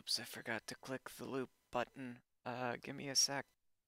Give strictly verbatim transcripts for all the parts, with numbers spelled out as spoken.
Oops, I forgot to click the loop button. Uh, give me a sec.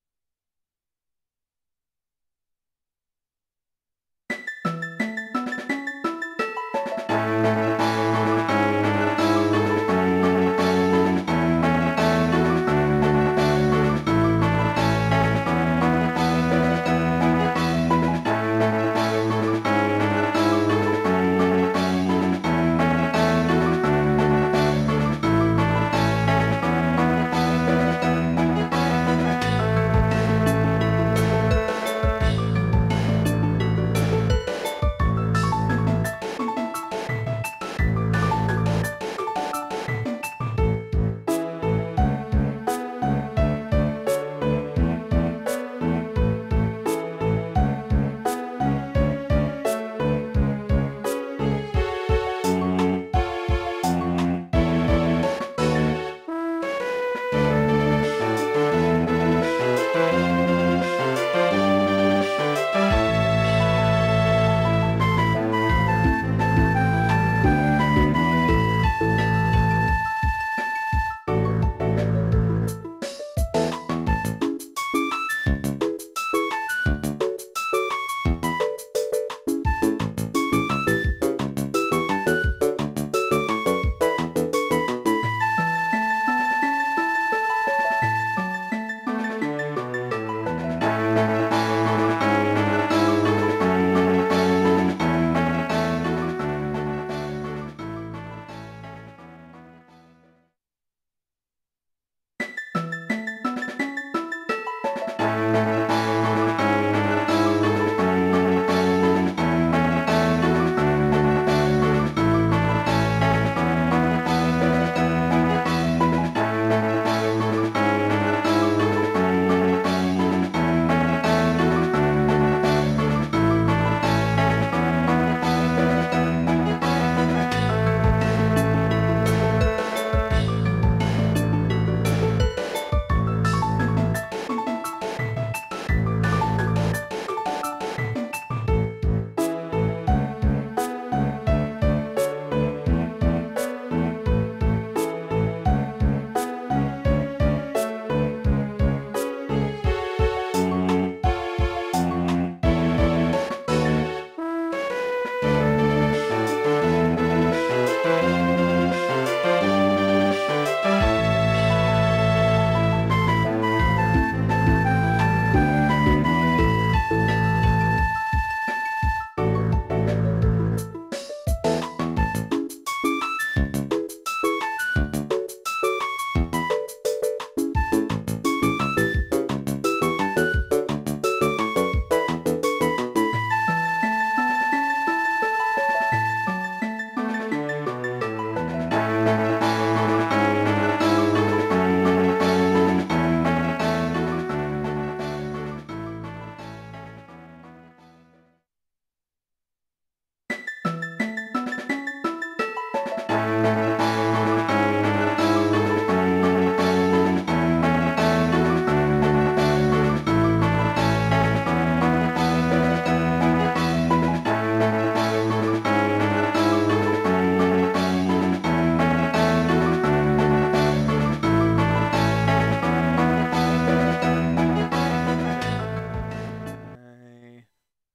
I...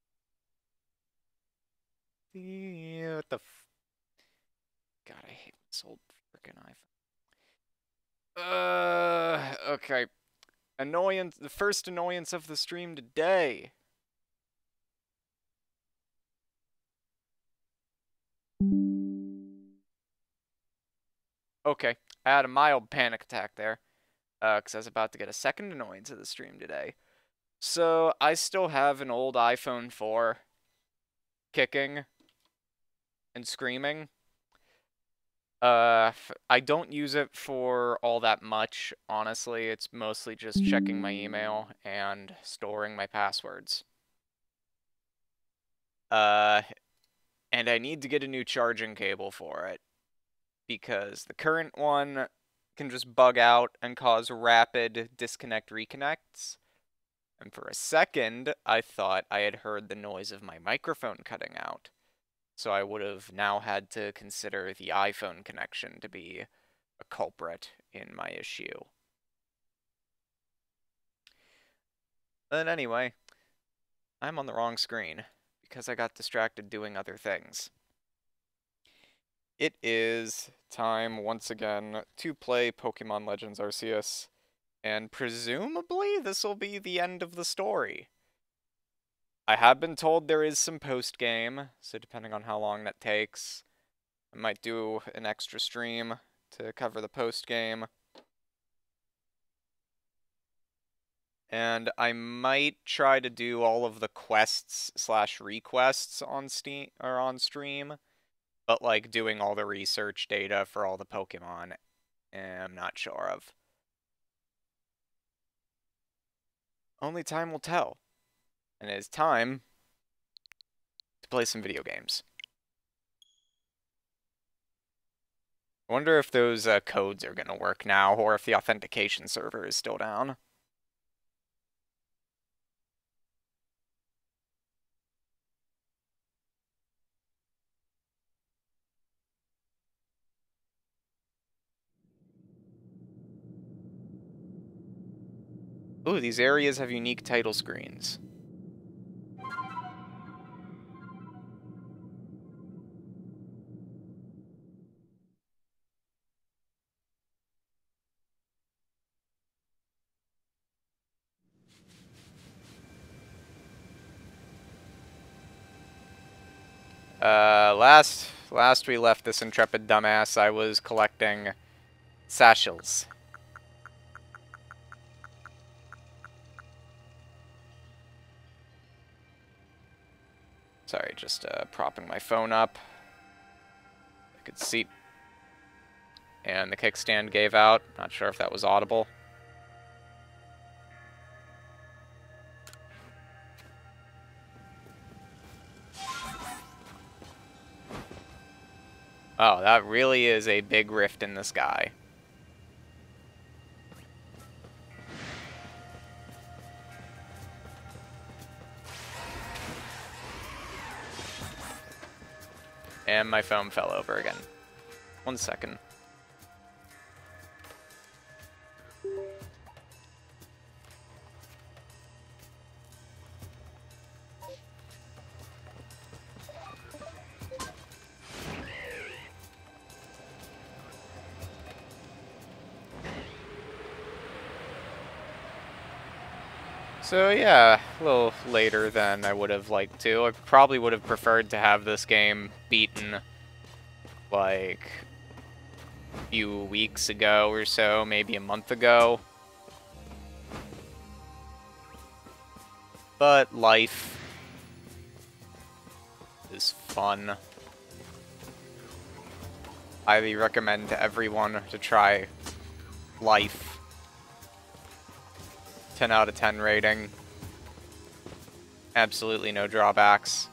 The... What the f... God, I hate this old freaking iPhone. Uh, okay. Annoyance, the first annoyance of the stream today. Okay, I had a mild panic attack there, uh, because I was about to get a second annoyance of the stream today. So, I still have an old iPhone four kicking and screaming. Uh, I don't use it for all that much, honestly. It's mostly just checking my email and storing my passwords. Uh, and I need to get a new charging cable for it, because the current one can just bug out and cause rapid disconnect reconnects. And for a second, I thought I had heard the noise of my microphone cutting out. So I would have now had to consider the iPhone connection to be a culprit in my issue. But anyway, I'm on the wrong screen because I got distracted doing other things. It is time once again to play Pokemon Legends Arceus, and presumably this will be the end of the story. I have been told there is some post-game, so depending on how long that takes, I might do an extra stream to cover the post-game. And I might try to do all of the quests slash requests on Steam or on stream, but like doing all the research data for all the Pokemon, I'm not sure of. Only time will tell. And it is time to play some video games. I wonder if those uh, codes are going to work now, or if the authentication server is still down. Ooh, these areas have unique title screens. Uh, last, last we left this intrepid dumbass, I was collecting satchels. Sorry, just uh, propping my phone up. I could see. And the kickstand gave out. Not sure if that was audible. Oh, that really is a big rift in the sky. And my phone fell over again. One second. So yeah, a little later than I would have liked to. I probably would have preferred to have this game beaten like a few weeks ago or so, maybe a month ago. But life is fun. Highly recommend to everyone to try Life. ten out of ten rating. Absolutely no drawbacks.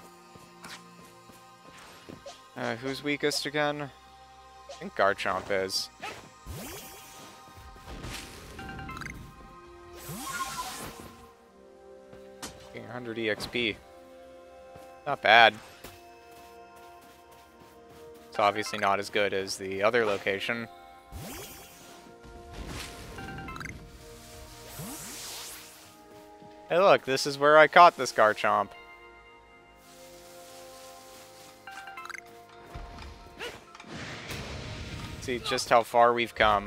Uh, who's weakest again? I think Garchomp is. one hundred E X P. Not bad. It's obviously not as good as the other location. Hey look, this is where I caught this Garchomp. See just how far we've come.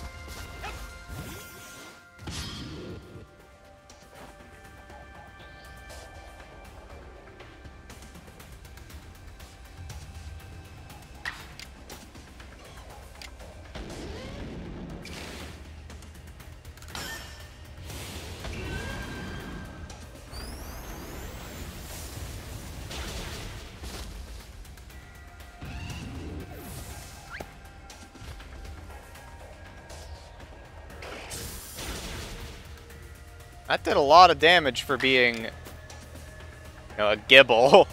That did a lot of damage for being, you know, a Gible.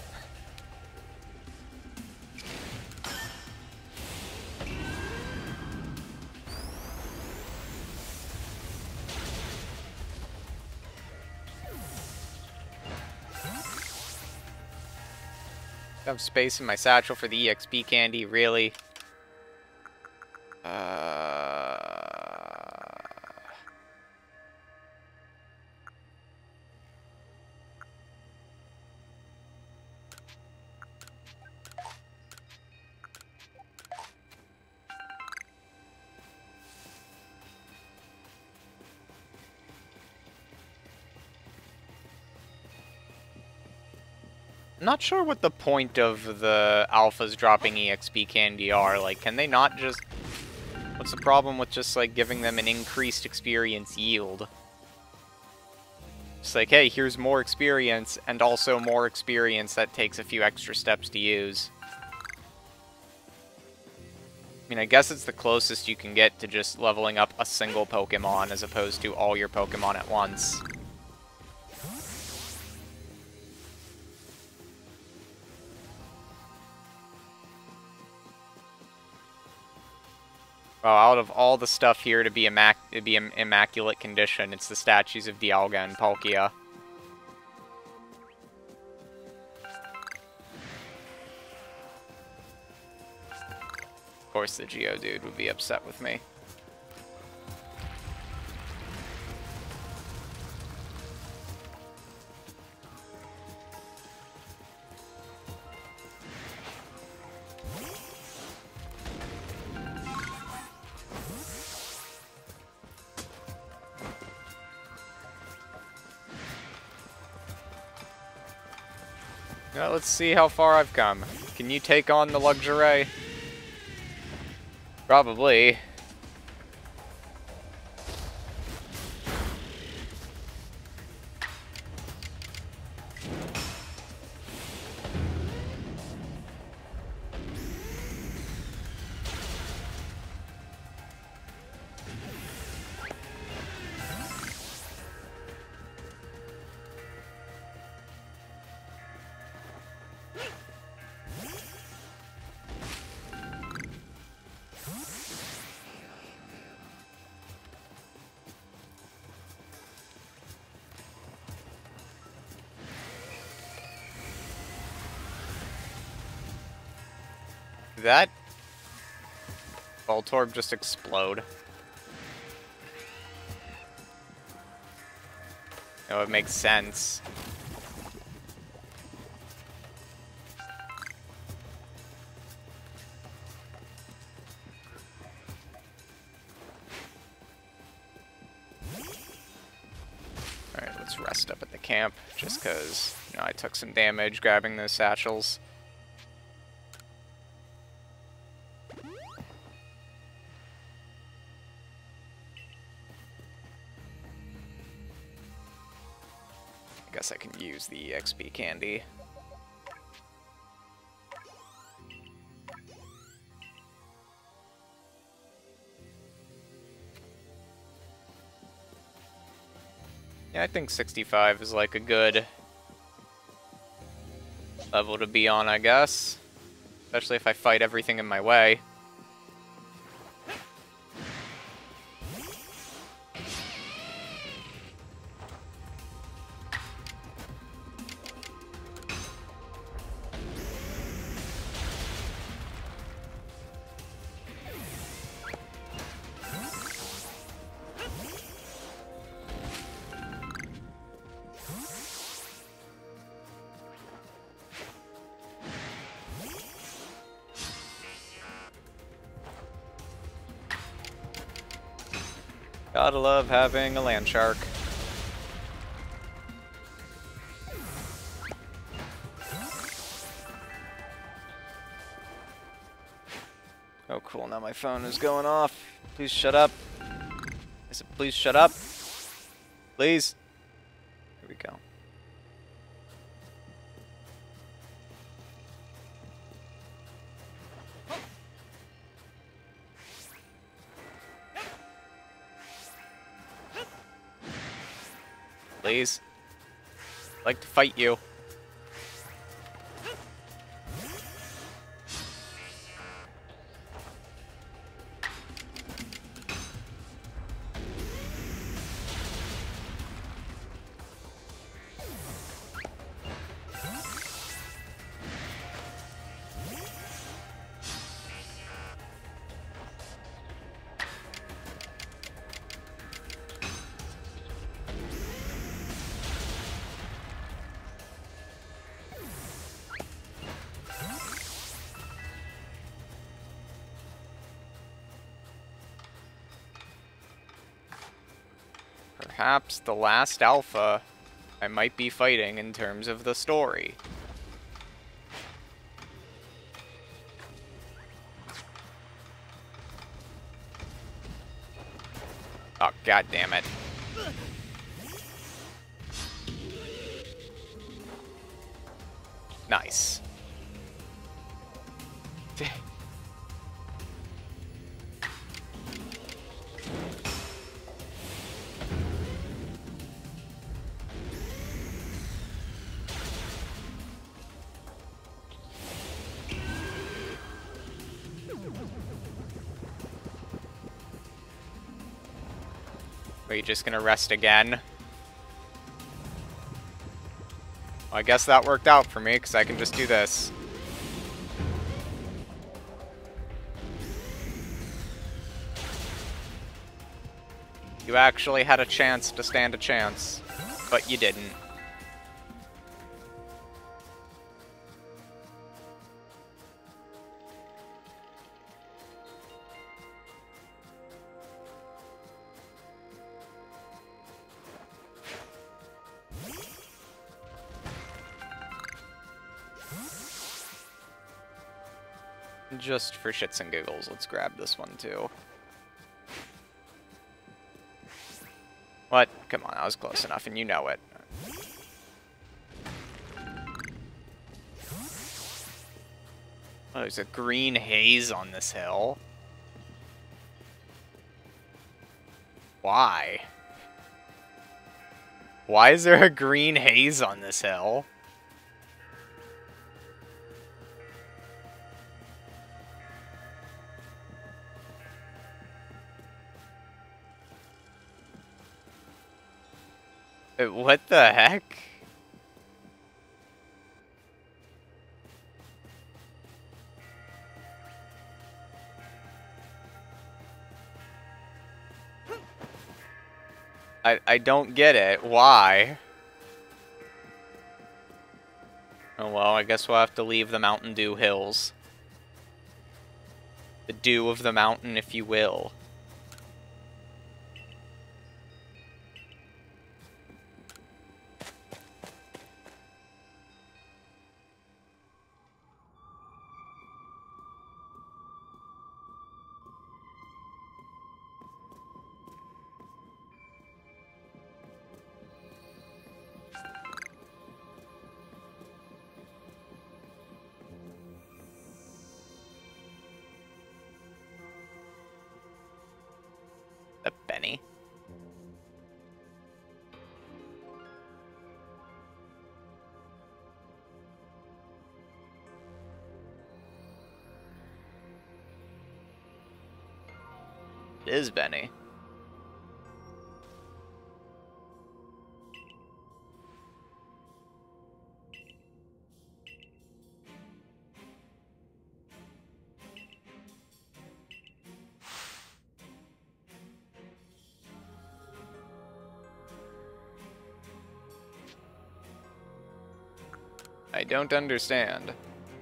I have space in my satchel for the E X P candy, really? Uh... I'm not sure what the point of the alphas dropping E X P candy are. Like, can they not just... What's the problem with just, like, giving them an increased experience yield? It's like, hey, here's more experience, and also more experience that takes a few extra steps to use. I mean, I guess it's the closest you can get to just leveling up a single Pokemon as opposed to all your Pokemon at once. Well, out of all the stuff here to be, immac to be in immaculate condition, it's the statues of Dialga and Palkia. Of course, the Geodude would be upset with me. Well, let's see how far I've come. Can you take on the Luxray? Probably. Did that Voltorb just explode? No, it makes sense. Alright, let's rest up at the camp, just because, you know, I took some damage grabbing those satchels. I guess I can use the E X P candy. Yeah, I think sixty-five is like a good level to be on, I guess. Especially if I fight everything in my way. Gotta love having a land shark. Oh cool, now my phone is going off. Please shut up. I said please shut up. Please. Here we go. Please. I'd like to fight you. Perhaps the last alpha I might be fighting in terms of the story. Oh, god damn it. Nice. Are you just gonna rest again? Well, I guess that worked out for me, because I can just do this. You actually had a chance to stand a chance, but you didn't. Just for shits and giggles, let's grab this one too. What? Come on, I was close enough, and you know it. Oh, there's a green haze on this hill. Why? Why is there a green haze on this hill? What the heck? I I don't get it. Why? Oh well, I guess we'll have to leave the Mountain Dew Hills. The dew of the mountain, if you will. The Benny. It is Benny. I don't understand.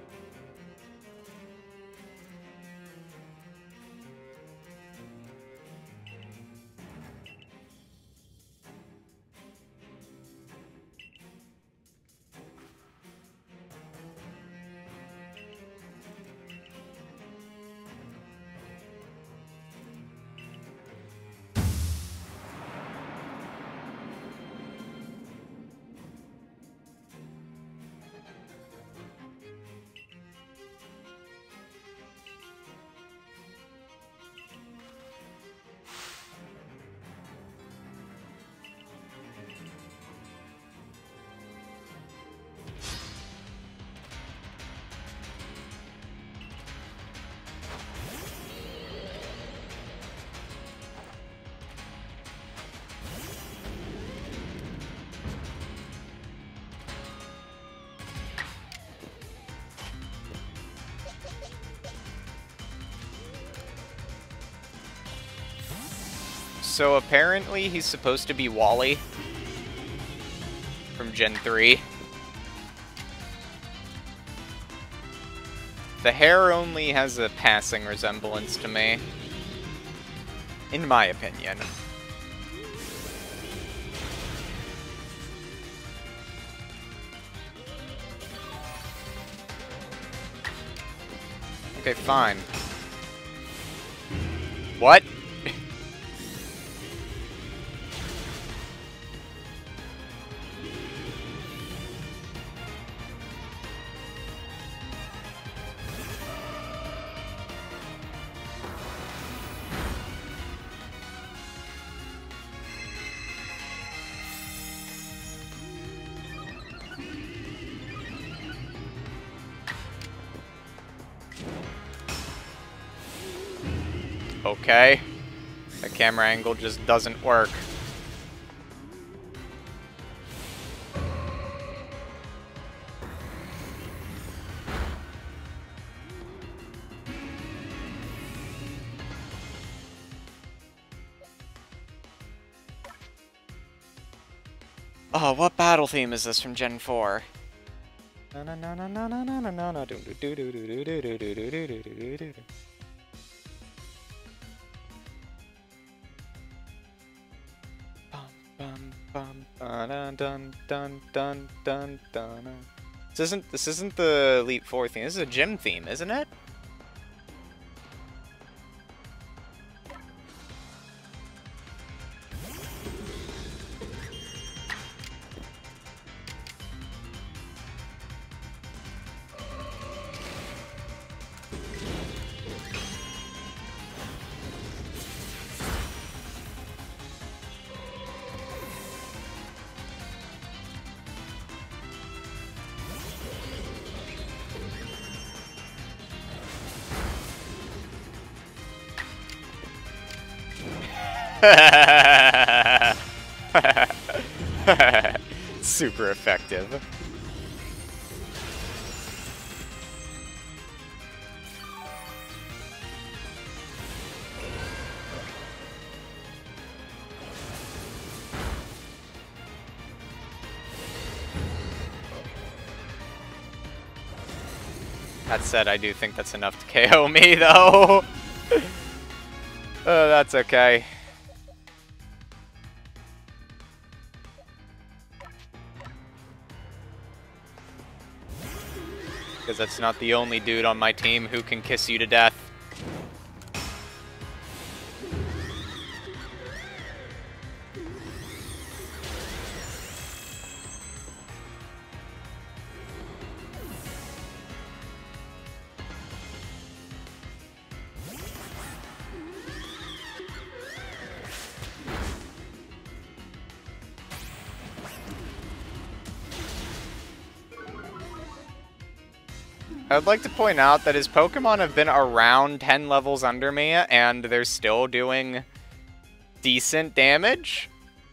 So apparently he's supposed to be Wally from Gen three. The hair only has a passing resemblance to me, in my opinion. Okay, fine. What? Okay. The camera angle just doesn't work. Oh, what battle theme is this from Gen four? This isn't this isn't the Elite Four theme. This is a gym theme, isn't it? Super effective. That said, I do think that's enough to K O me, though. uh, that's okay. Because that's not the only dude on my team who can kiss you to death. I would like to point out that his Pokemon have been around ten levels under me, and they're still doing decent damage.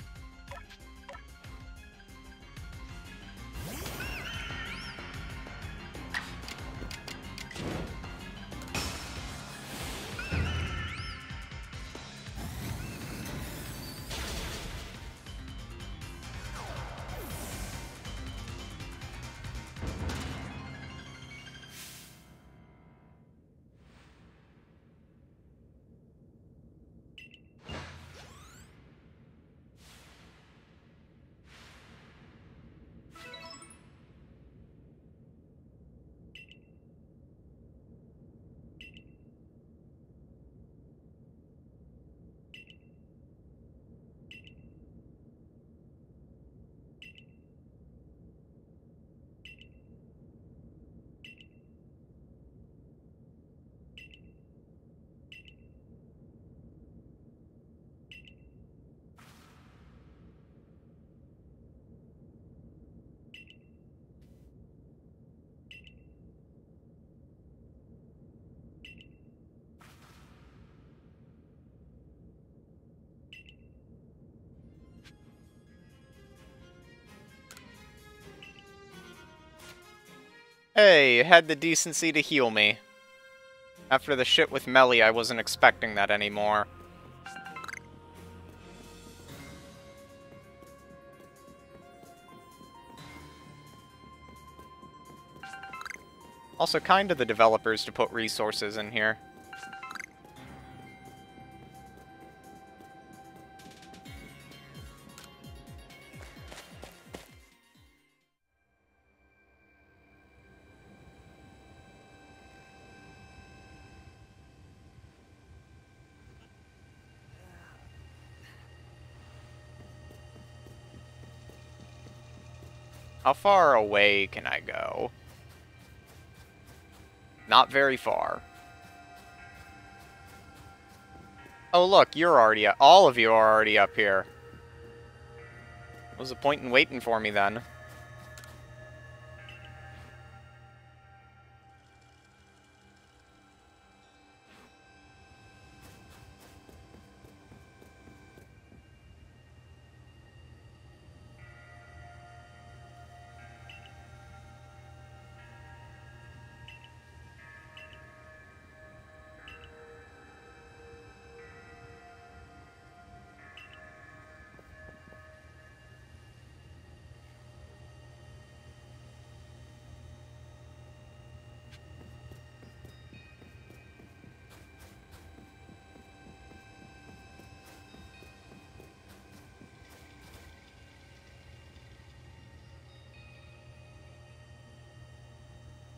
Hey, it had the decency to heal me. After the shit with Melly, I wasn't expecting that anymore. Also, kind of the developers to put resources in here. How far away can I go? Not very far. Oh look, you're already up. All of you are already up here. What was the point in waiting for me then?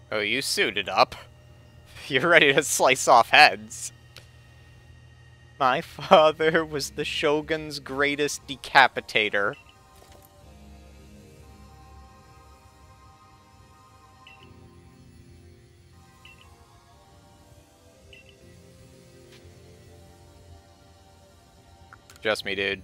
Oh, you suited up. You're ready to slice off heads. My father was the Shogun's greatest decapitator. Just me, dude.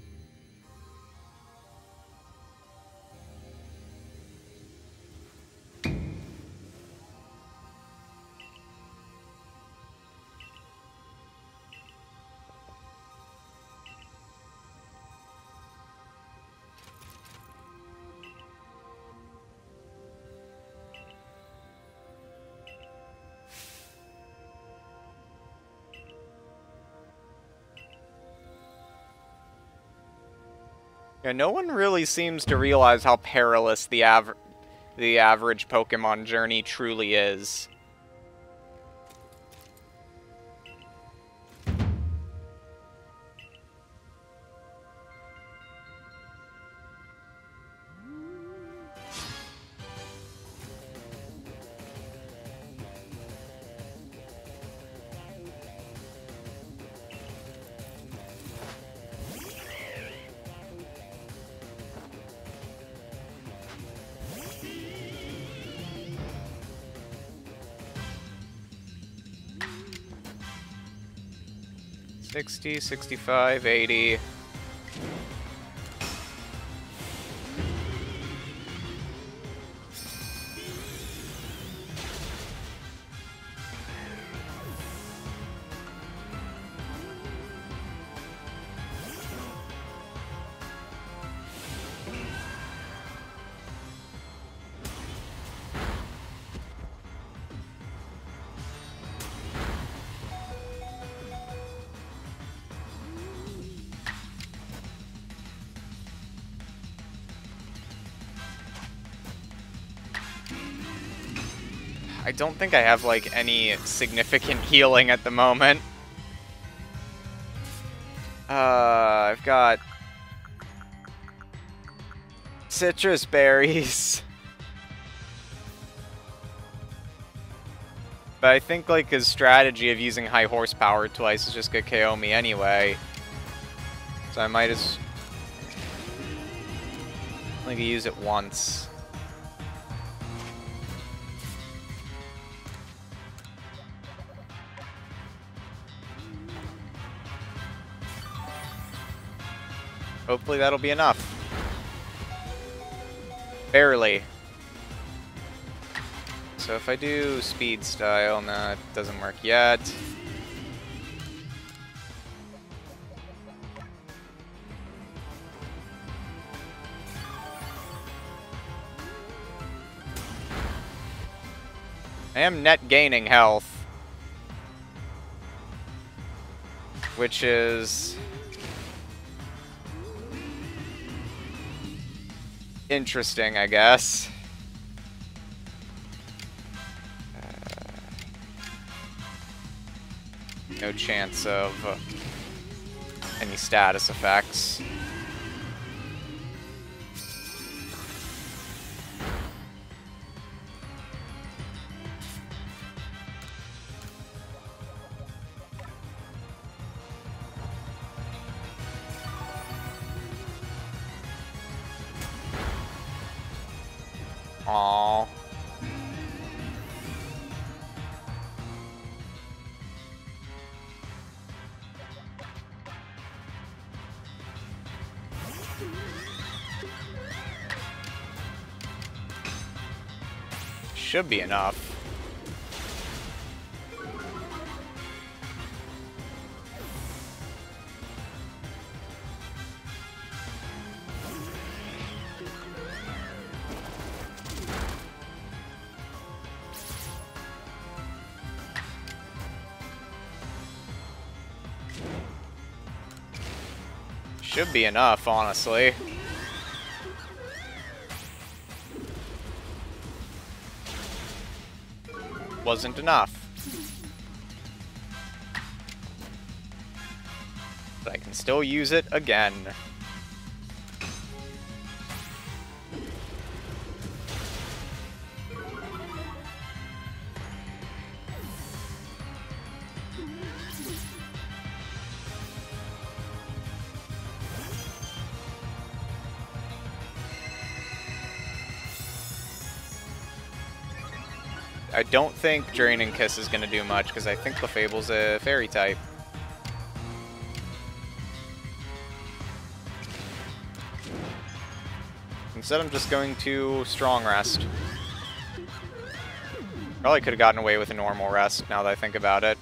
Yeah, no one really seems to realize how perilous the aver the average Pokemon journey truly is. sixty, sixty-five, eighty. I don't think I have, like, any significant healing at the moment. Uh, I've got citrus berries. But I think, like, his strategy of using high horsepower twice is just gonna K O me anyway. So I might as... only use it once. Hopefully that'll be enough. Barely. So if I do speed style, no, it doesn't work yet. I am net gaining health, which is interesting, I guess. Uh, no chance of uh, any status effects. Aww. Should be enough. Should be enough, honestly. Wasn't enough. But I can still use it again. I don't think Draining Kiss is going to do much, because I think Clefable's a Fairy type. Instead, I'm just going to Strong Rest. Probably could have gotten away with a normal rest, now that I think about it.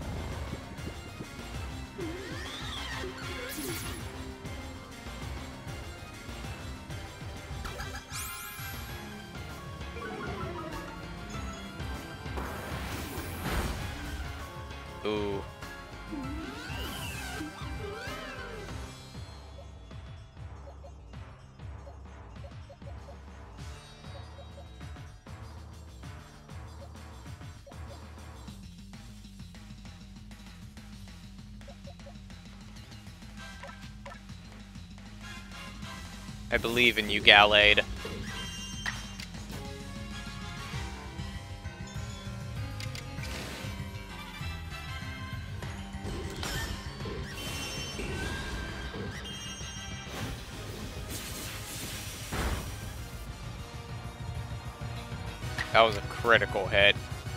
Ooh. I believe in you, Gallade. That was a critical hit.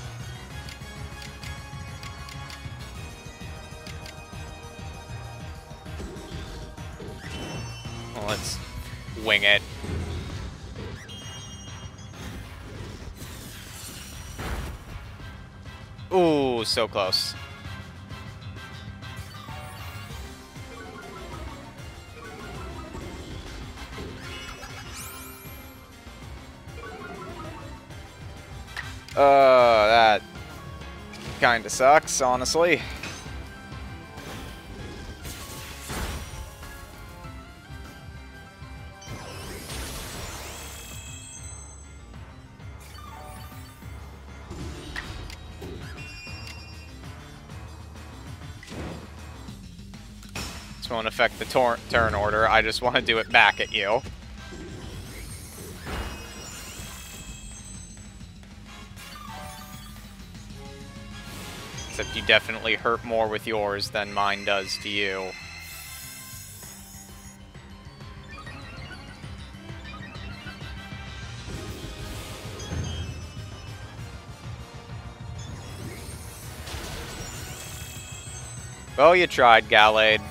Well, let's wing it. Ooh, so close. Uh, that kinda sucks, honestly. This won't affect the turn order, I just want to do it back at you. Except you definitely hurt more with yours than mine does to you. Well, you tried, Gallade.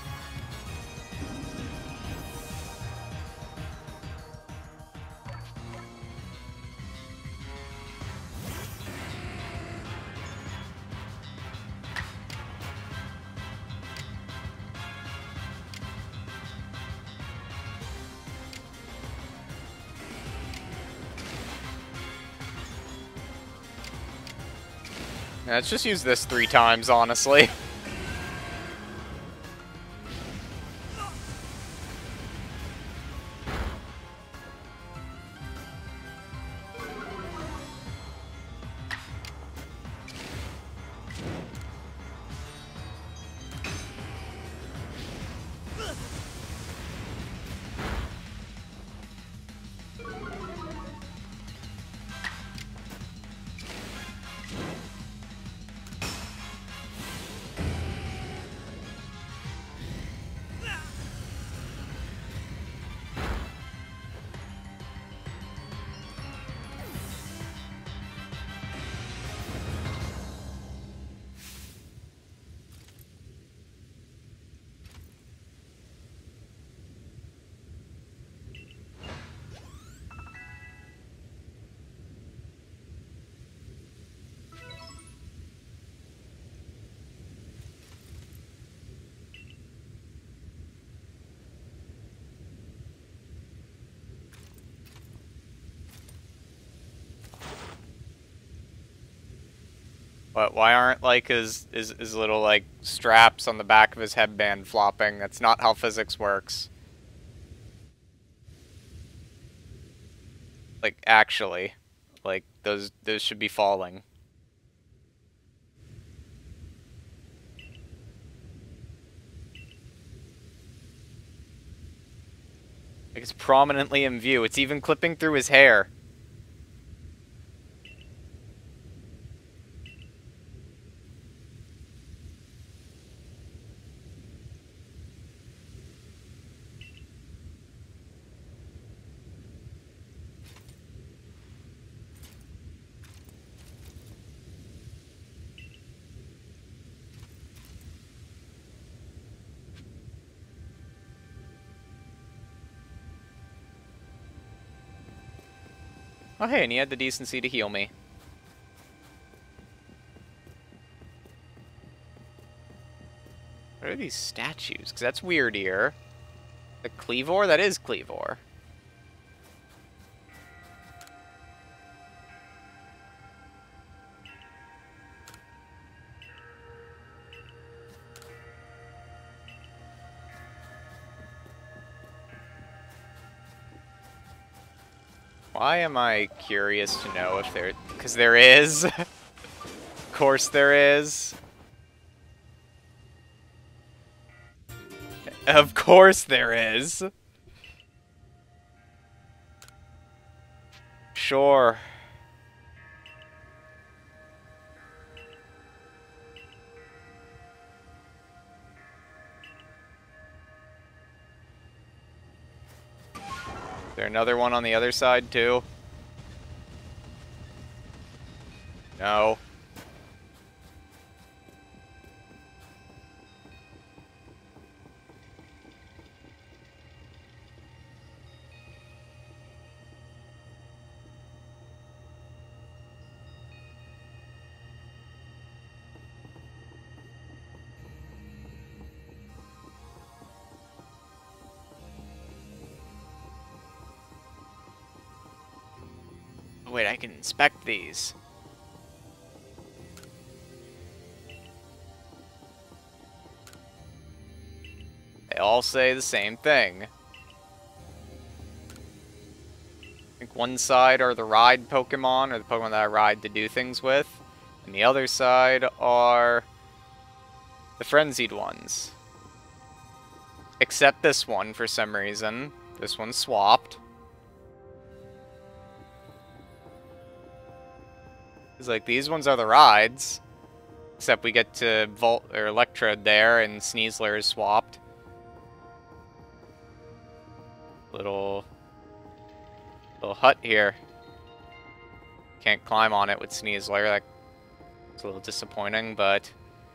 Yeah, let's just use this three times, honestly. But why aren't, like, his, his, his little, like, straps on the back of his headband flopping? That's not how physics works. Like, actually. Like, those, those should be falling. Like, it's prominently in view. It's even clipping through his hair. Oh hey, and he had the decency to heal me. What are these statues? Because that's weird here. The Cleavor? That is Cleavor. Why am I curious to know if there... Because there is. Of course there is. Of course there is. Sure. Is there another one on the other side, too? No. Wait, I can inspect these. They all say the same thing. I think one side are the ride Pokemon, or the Pokemon that I ride to do things with, and the other side are the frenzied ones. Except this one, for some reason. This one's swapped. It's like, these ones are the rides. Except we get to Volt or Electrode there, and Sneasler is swapped. Little... Little hut here. Can't climb on it with Sneasler. That's a little disappointing, but...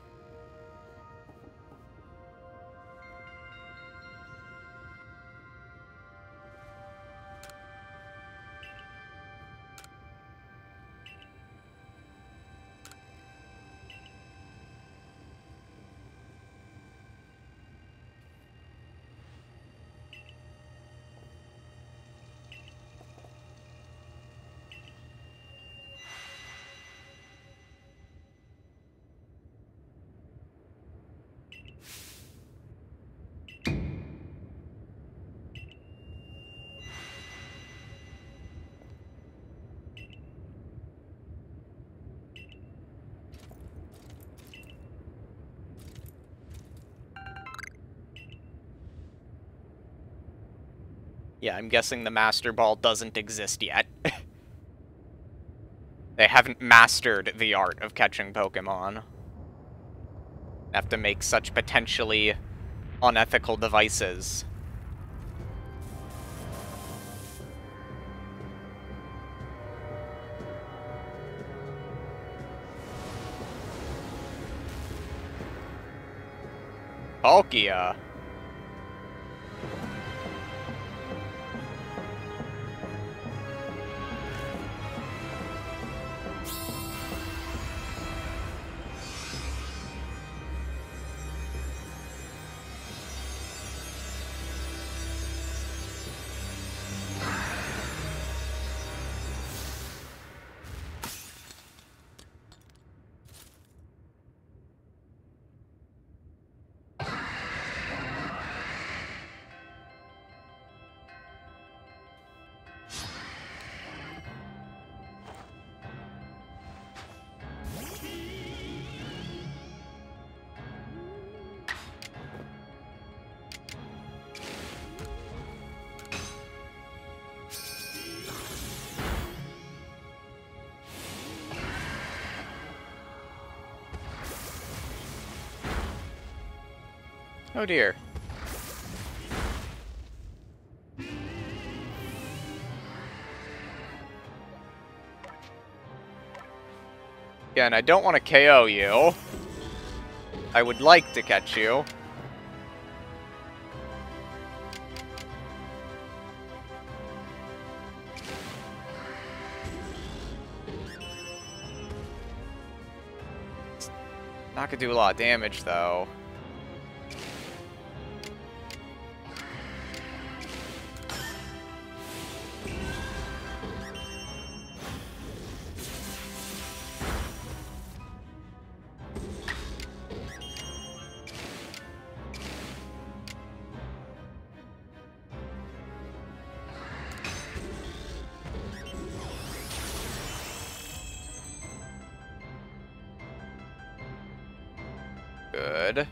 Yeah, I'm guessing the Master Ball doesn't exist yet. They haven't mastered the art of catching Pokemon. Have to make such potentially unethical devices. Palkia. Oh dear. Again, I don't want to K O you. I would like to catch you. Not gonna do a lot of damage, though. Good.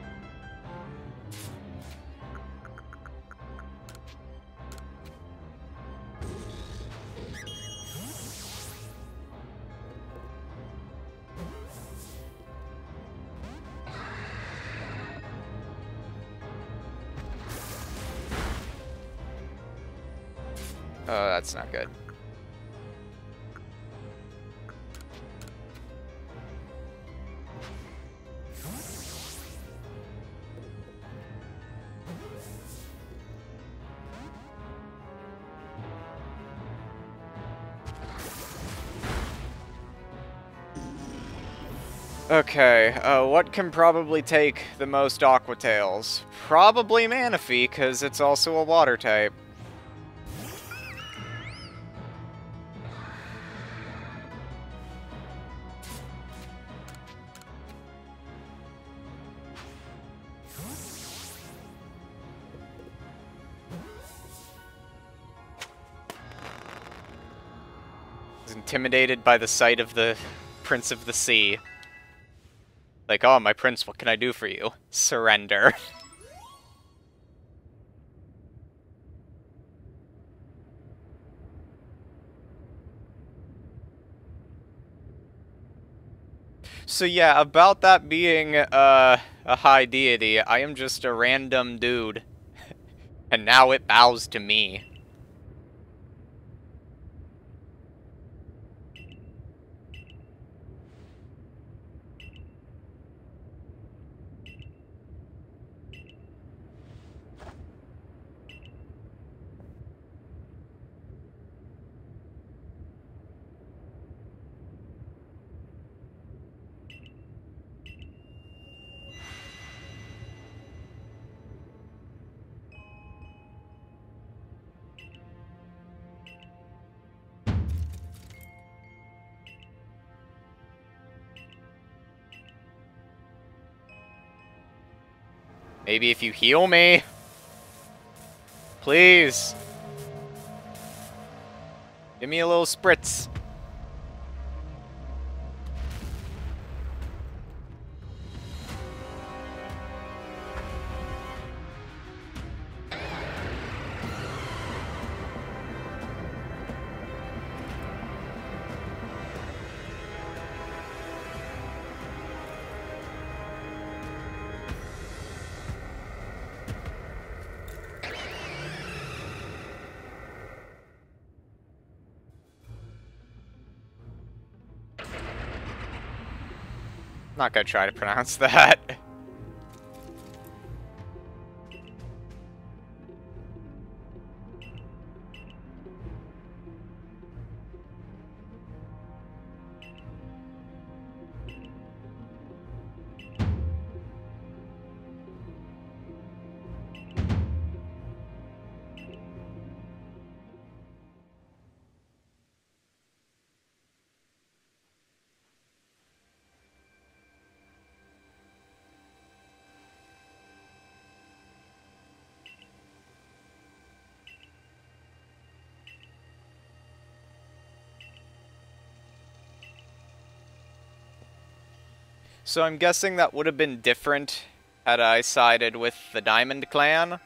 Oh, that's not good. Okay, uh, what can probably take the most Aqua Tails? Probably Manaphy, because it's also a water type. Is intimidated by the sight of the Prince of the Sea. Like, oh, my prince, what can I do for you? Surrender. So yeah, about that being uh, a high deity, I am just a random dude. And now it bows to me. Maybe if you heal me? Please. Give me a little spritz. Not gonna try to pronounce that. So I'm guessing that would have been different had I sided with the Diamond Clan.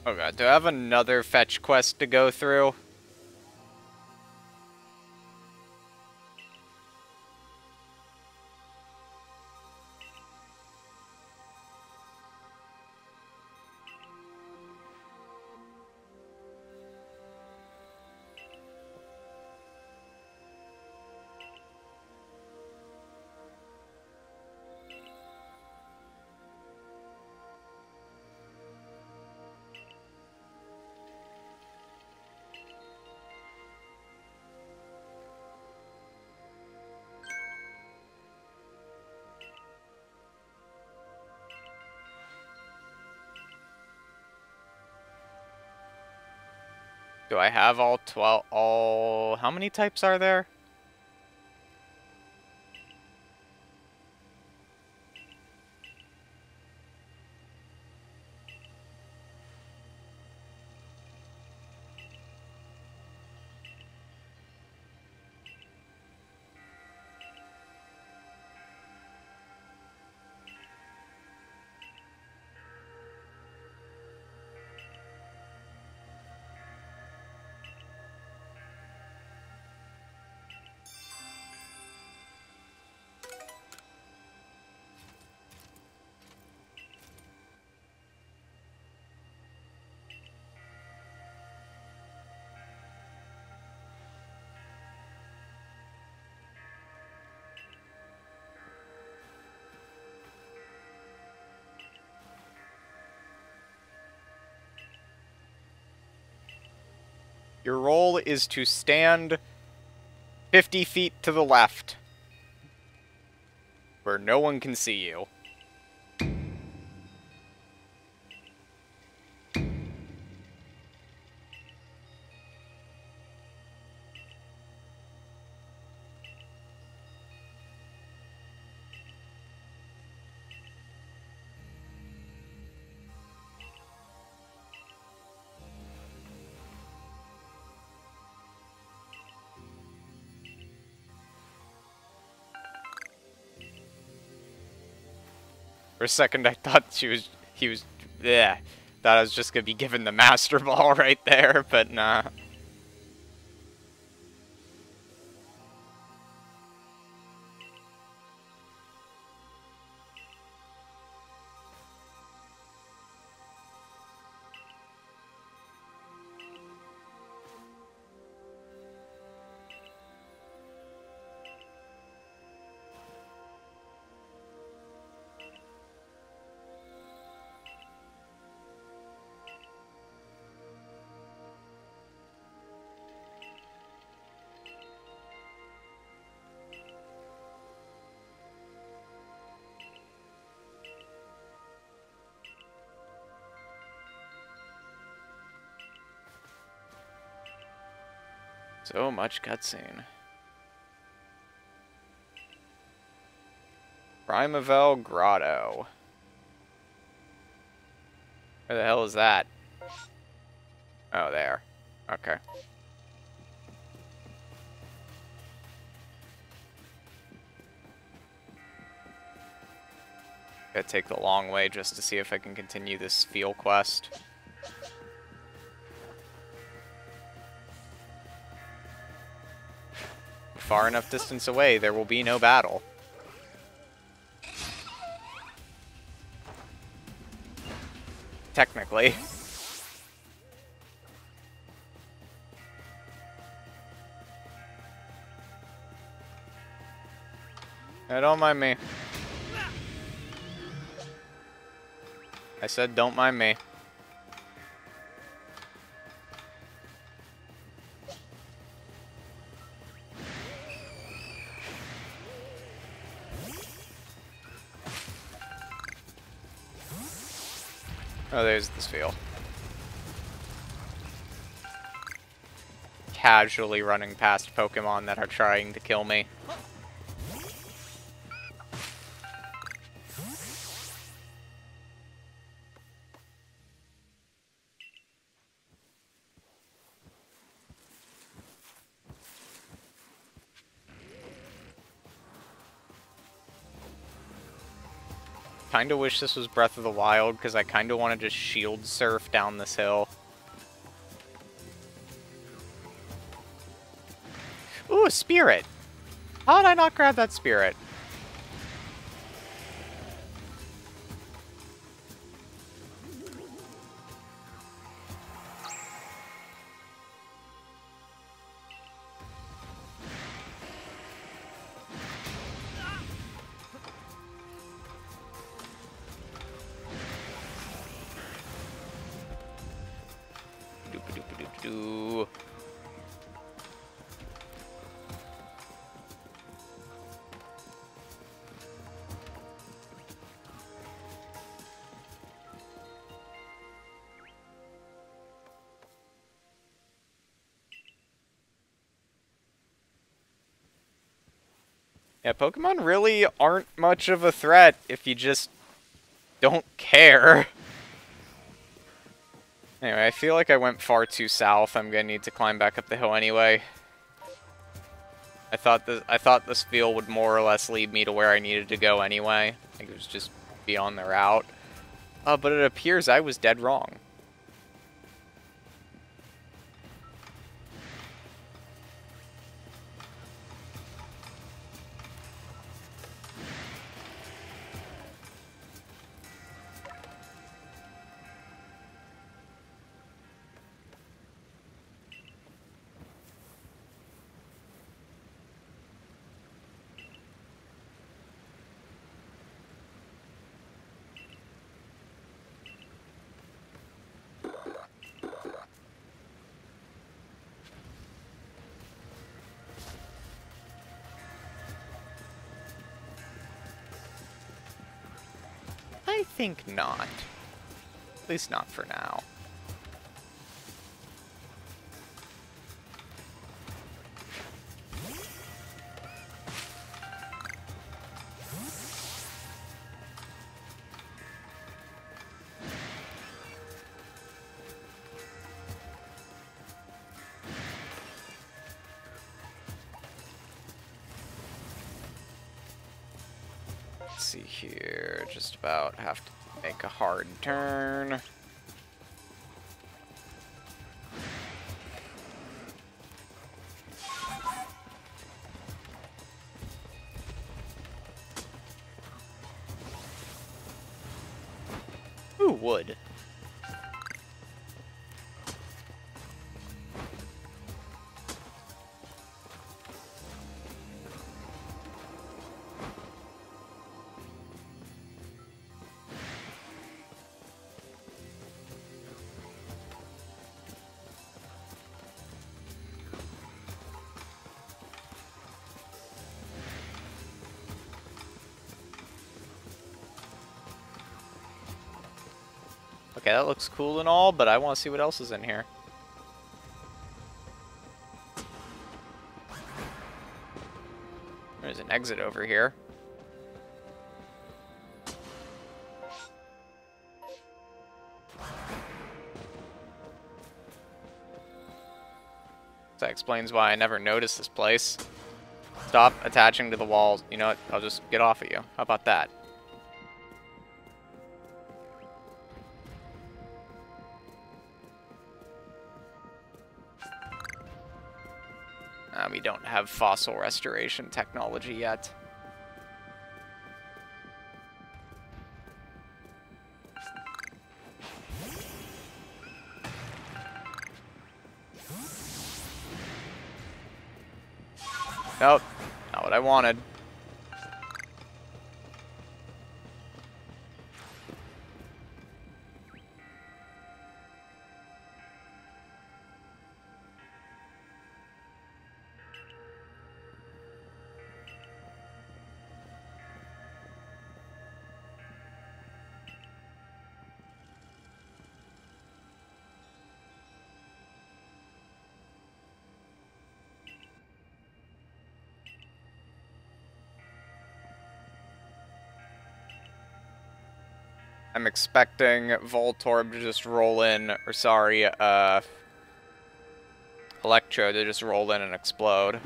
Oh god, do I have another fetch quest to go through? Do I have all twelve, all, how many types are there? Your role is to stand fifty feet to the left, where no one can see you. For a second, I thought she was, he was, yeah, thought I was just gonna be given the Master Ball right there, but nah. So much cutscene. Primavel Grotto. Where the hell is that? Oh, there. Okay. Gotta take the long way just to see if I can continue this field quest. Far enough distance away, there will be no battle. Technically. Hey, don't mind me. I said don't mind me. Oh, there's this field. Casually running past Pokemon that are trying to kill me. kind of wish this was Breath of the Wild, because I kind of want to just shield surf down this hill. Ooh, a spirit! How did I not grab that spirit? Doop-a-doop-a-doop-a-doo. Yeah, Pokemon really aren't much of a threat if you just don't care. Anyway, I feel like I went far too south. I'm gonna need to climb back up the hill anyway. I thought this I thought this field would more or less lead me to where I needed to go anyway. I think it was just beyond the route. Uh, but it appears I was dead wrong. I think not. At least not for now. Let's see here, just about have to make a hard turn. Ooh, wood. Okay, that looks cool and all, but I want to see what else is in here. There's an exit over here. That explains why I never noticed this place. Stop attaching to the walls. You know what? I'll just get off of you. How about that? Uh, we don't have fossil restoration technology yet. Nope, not what I wanted. I'm expecting Voltorb to just roll in, or sorry, uh, Electro to just roll in and explode.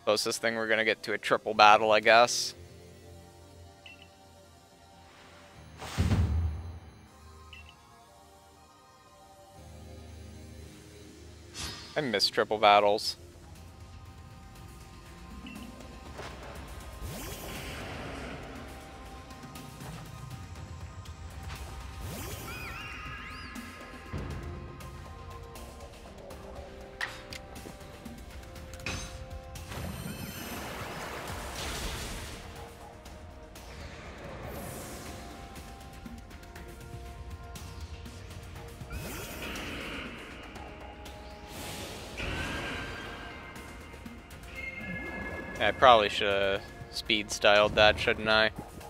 Closest thing we're gonna get to a triple battle, I guess. I miss triple battles. I probably should have speed styled that, shouldn't I?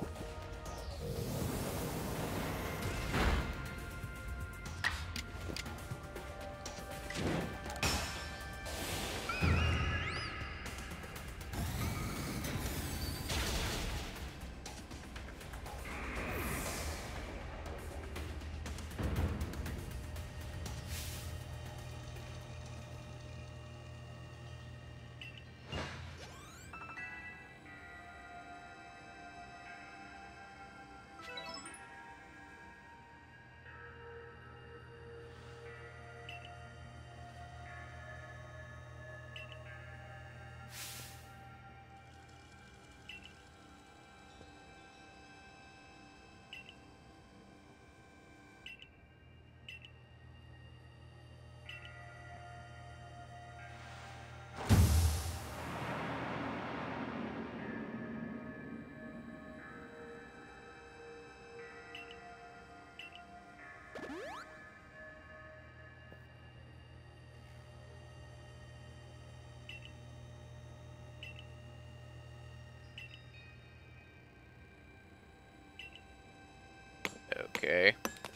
Okay.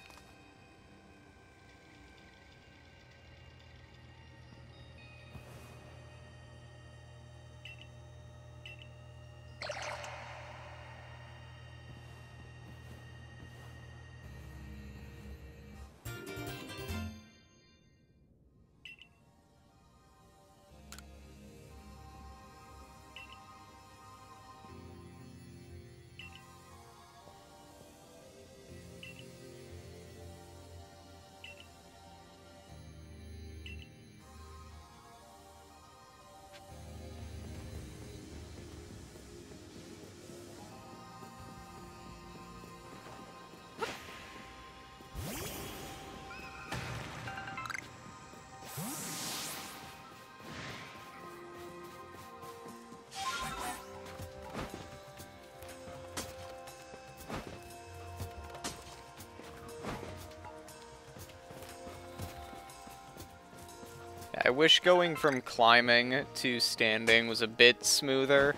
I wish going from climbing to standing was a bit smoother.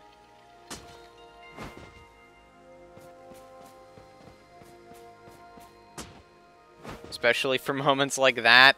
Especially for moments like that.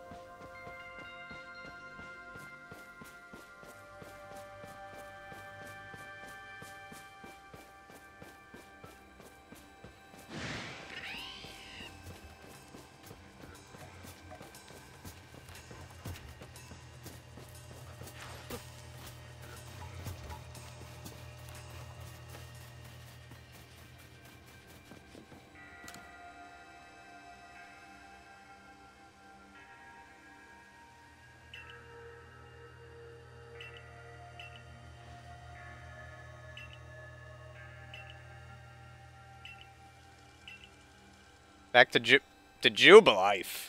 Back to Ju to Jubilife.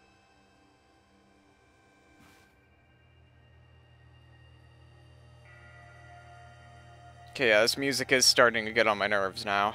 Okay, yeah, this music is starting to get on my nerves now.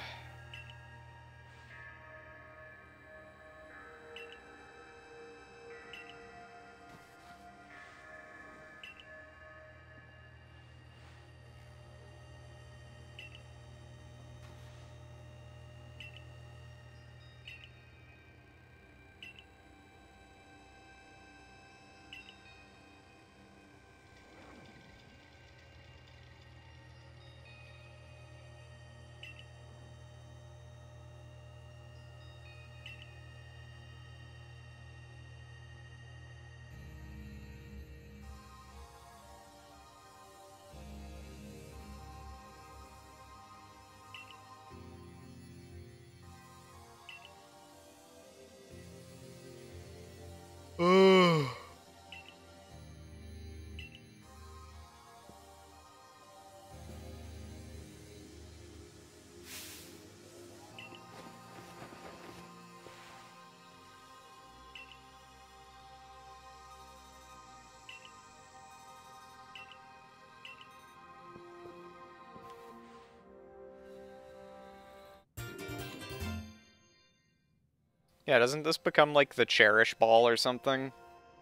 Yeah, doesn't this become like the Cherish Ball or something?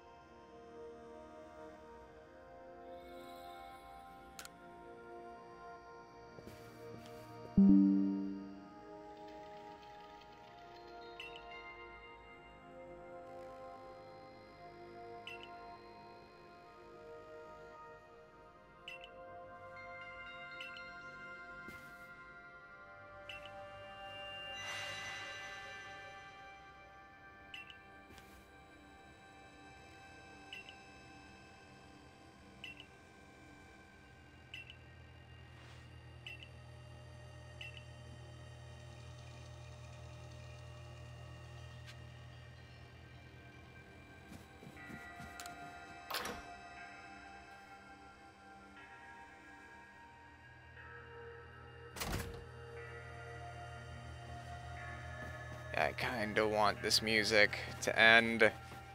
I kinda want this music to end.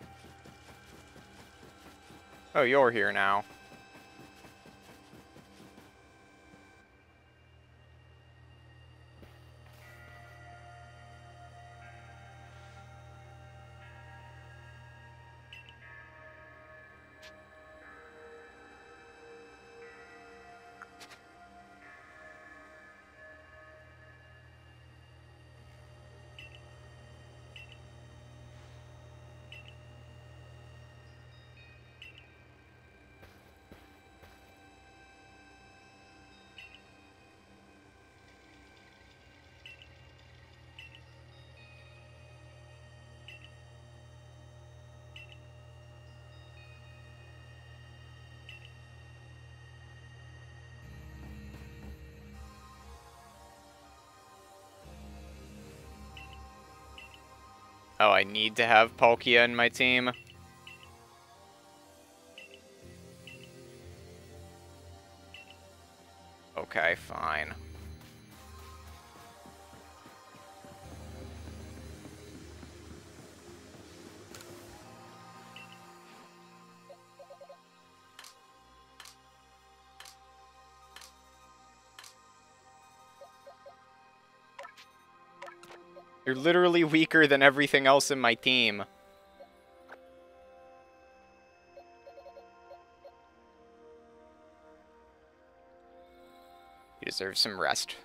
Oh, you're here now. Oh, I need to have Palkia in my team. Okay, fine. You're literally weaker than everything else in my team. You deserve some rest.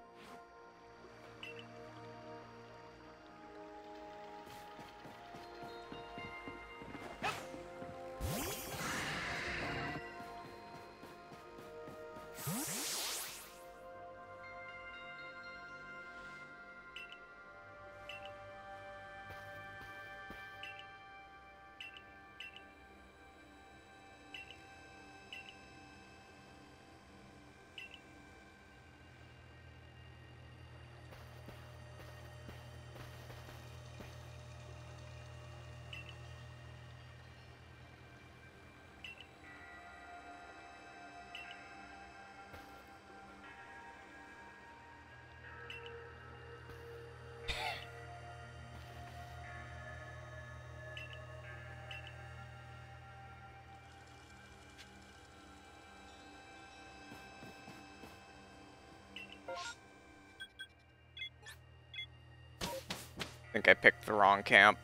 I think I picked the wrong camp.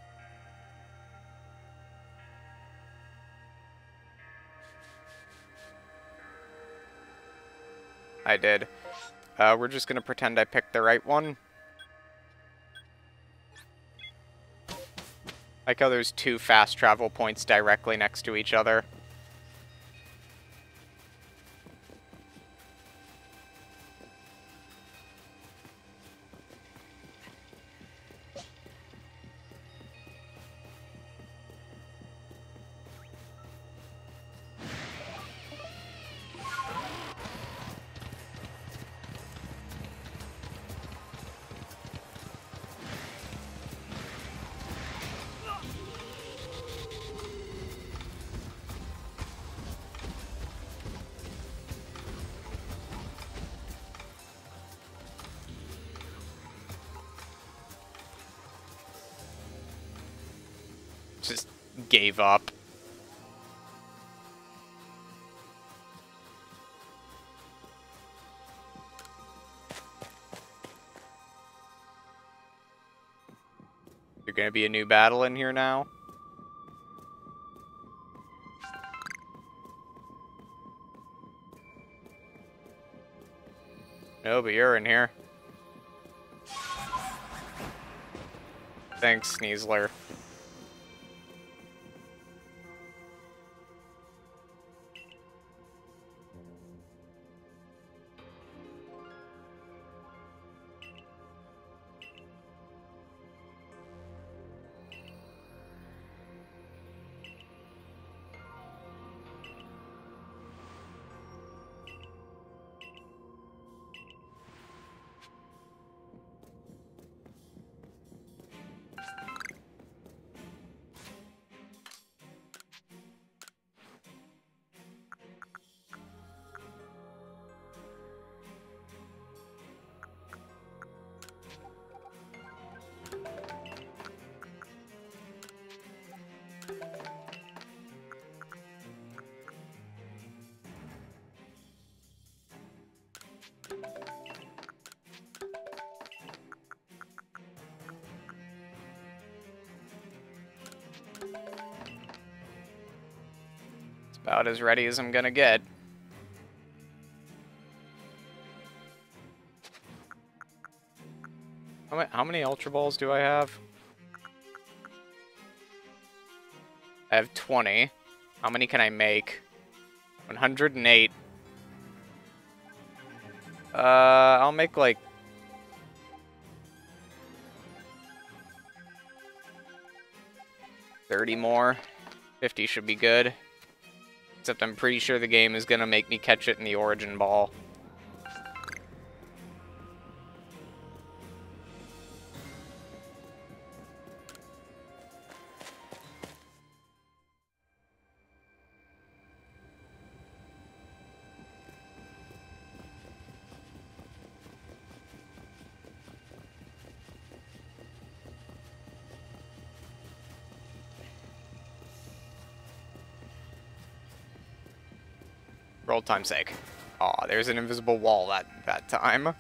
I did. Uh, we're just gonna pretend I picked the right one. Like how there's two fast travel points directly next to each other. Just gave up. gonna be a new battle in here now? No, but you're in here. Thanks, Sneasler. It's about as ready as I'm gonna get. How many, how many Ultra Balls do I have? I have twenty. How many can I make? one hundred eight. Uh, I'll make like... thirty more. fifty should be good. Except I'm pretty sure the game is gonna make me catch it in the Origin Ball. For old time's sake. Aw, there's an invisible wall that, that time.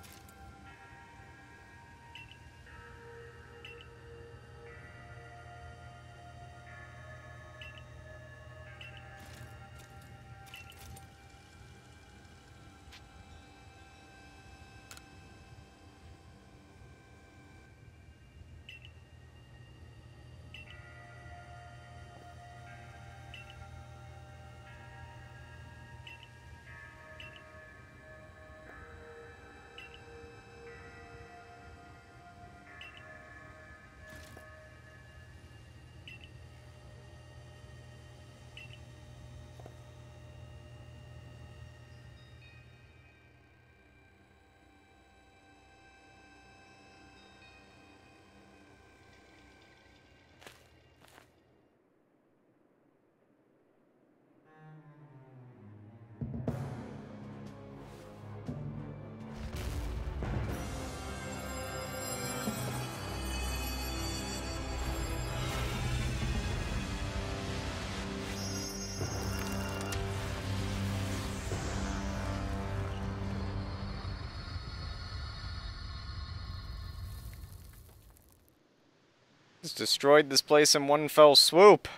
Just destroyed this place in one fell swoop.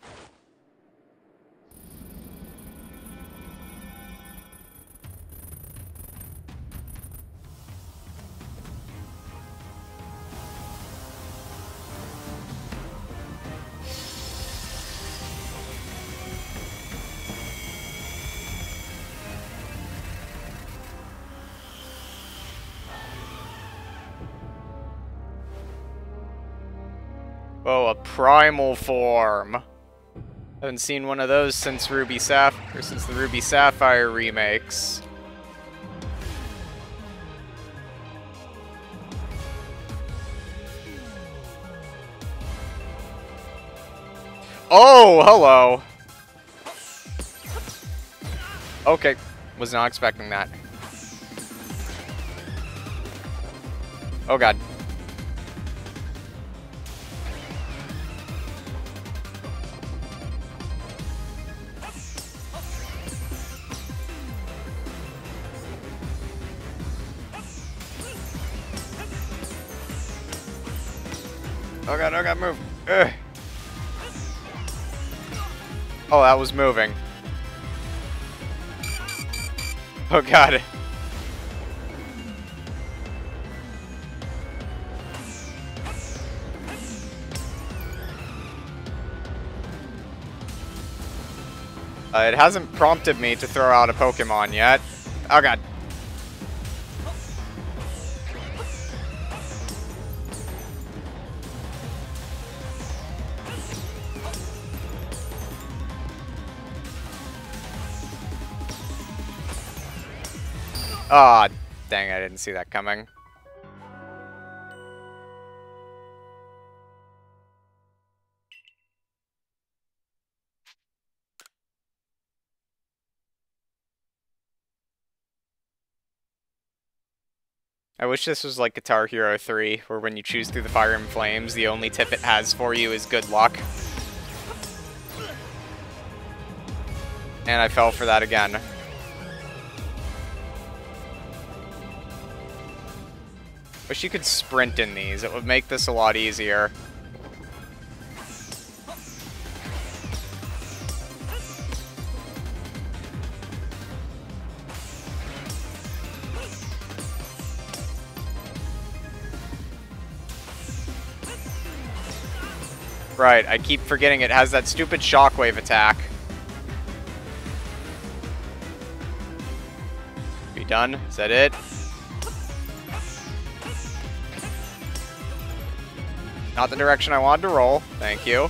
Oh, a primal form. Haven't seen one of those since Ruby Sapphire, or since the Ruby Sapphire remakes. Oh, hello. Okay, was not expecting that. Oh god. Oh god, oh god, move. Ugh. Oh, that was moving. Oh god. Uh, it hasn't prompted me to throw out a Pokemon yet. Oh god. Ah, oh, dang, I didn't see that coming. I wish this was like Guitar Hero three, where when you choose through the Fire and Flames, the only tip it has for you is good luck. And I fell for that again. Wish you could sprint in these. It would make this a lot easier. Right, I keep forgetting it has that stupid shockwave attack. Be done? Is that it? Not the direction I wanted to roll. Thank you.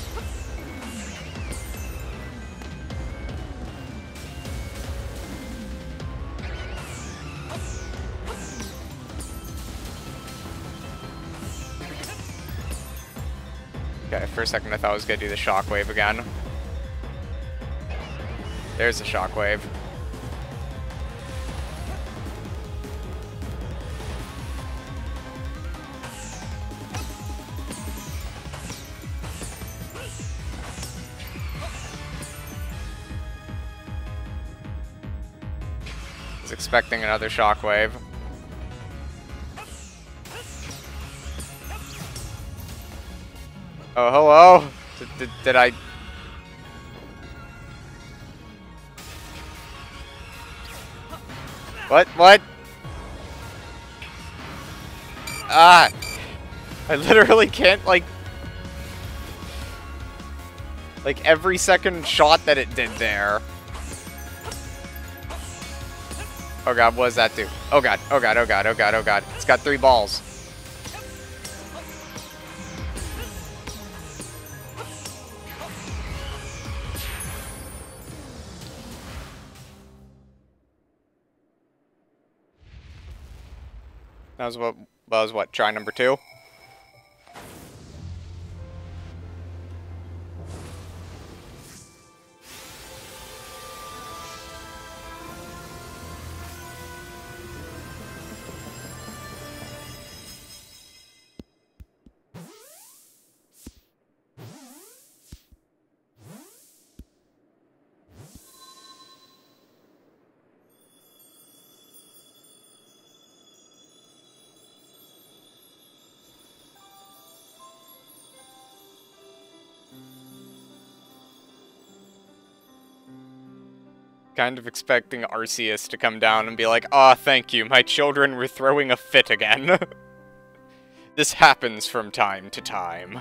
Okay, for a second I thought I was gonna do the shockwave again. There's the shockwave. I was expecting another shockwave. Oh, hello? Did, did, did I... What? What? Ah! I literally can't, like... Like, every second shot that it did there. Oh god, what does that do? Oh god, oh god, oh god, oh god, oh god. It's got three balls. That was what, that was what, try number two? Kind of expecting Arceus to come down and be like, ah, thank you, my children were throwing a fit again. This happens from time to time.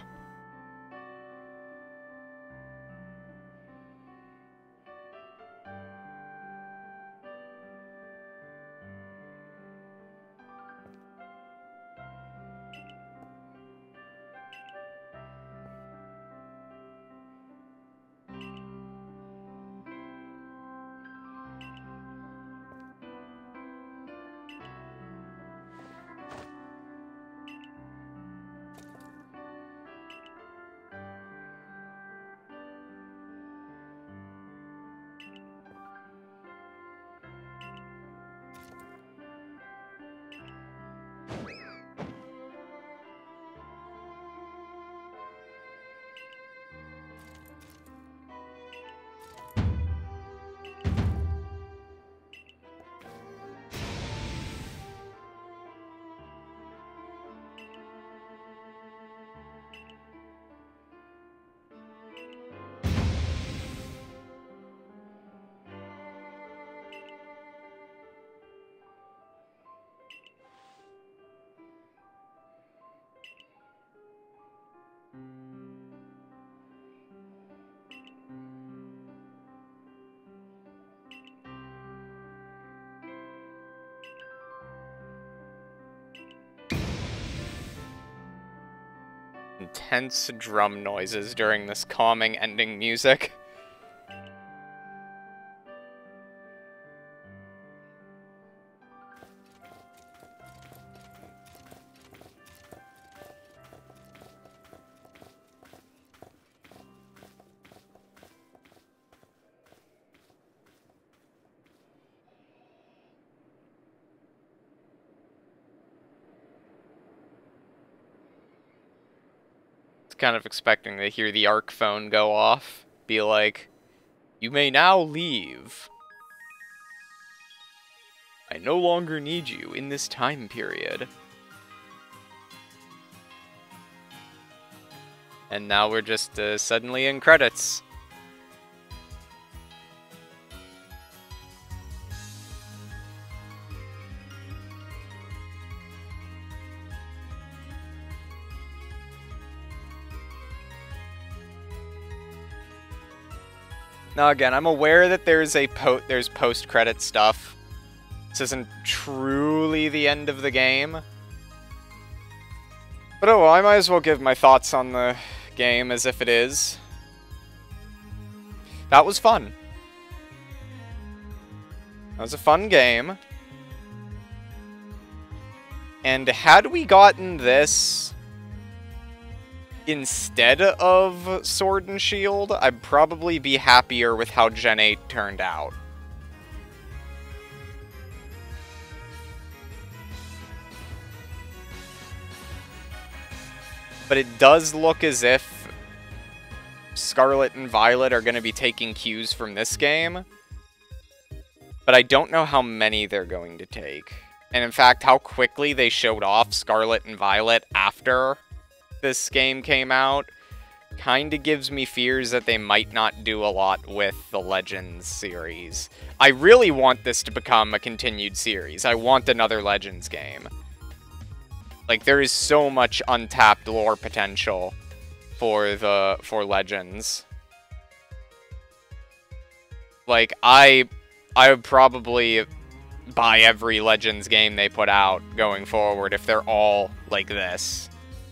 intense drum noises during this calming ending music. Kind of expecting to hear the ARC phone go off, be like, "You may now leave. I no longer need you in this time period." And now we're just uh, suddenly in credits. Now again, I'm aware that there's a po there's post-credit stuff. This isn't truly the end of the game. But oh well, I might as well give my thoughts on the game as if it is. That was fun. That was a fun game. And had we gotten this instead of Sword and Shield, I'd probably be happier with how Gen eight turned out. But it does look as if Scarlet and Violet are going to be taking cues from this game. But I don't know how many they're going to take. And in fact, how quickly they showed off Scarlet and Violet after this game came out kind of gives me fears that they might not do a lot with the Legends series. I really want this to become a continued series. I want another Legends game. Like, there is so much untapped lore potential for the for Legends. Like, I I would probably buy every Legends game they put out going forward if they're all like this.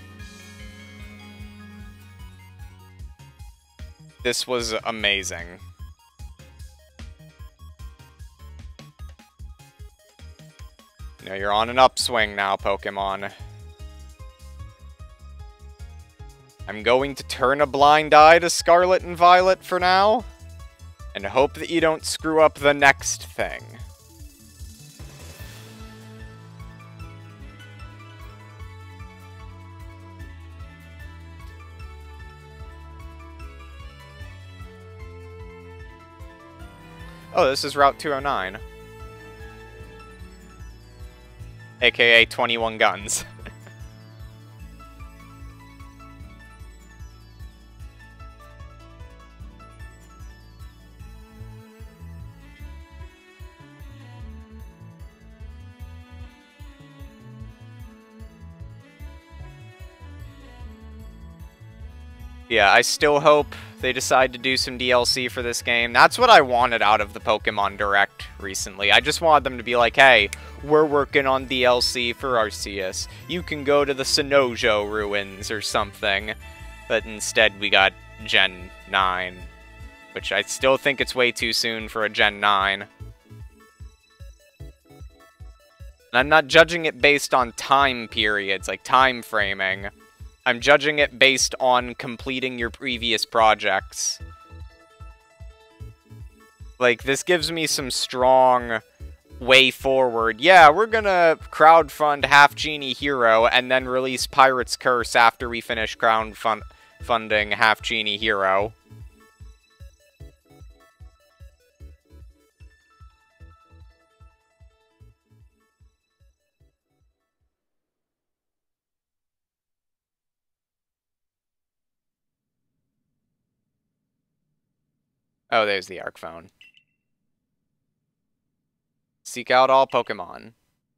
This was amazing. You know, you're on an upswing now, Pokemon. I'm going to turn a blind eye to Scarlet and Violet for now, and hope that you don't screw up the next thing. Oh, this is Route two oh nine. A K A twenty-one Guns. Yeah, I still hope they decide to do some D L C for this game. That's what I wanted out of the Pokemon Direct recently. I just wanted them to be like, hey, we're working on D L C for Arceus. You can go to the Sinnoh ruins or something. But instead we got Gen nine, which I still think it's way too soon for a Gen nine. And I'm not judging it based on time periods, like time framing. I'm judging it based on completing your previous projects. Like, this gives me some strong way forward. Yeah, we're gonna crowdfund Half Genie Hero and then release Pirate's Curse after we finish crowdfunding Half Genie Hero. Oh, there's the Arc phone. Seek out all Pokemon.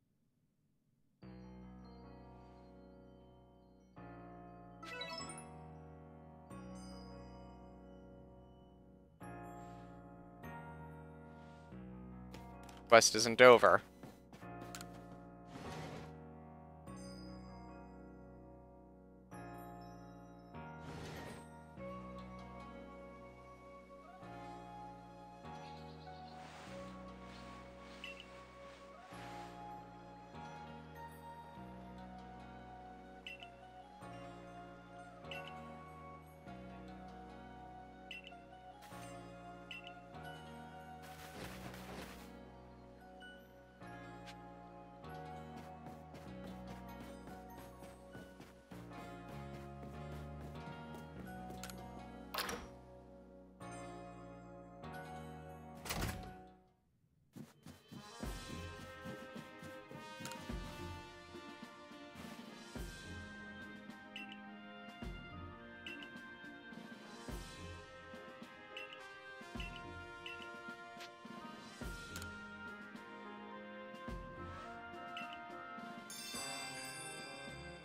Quest isn't over.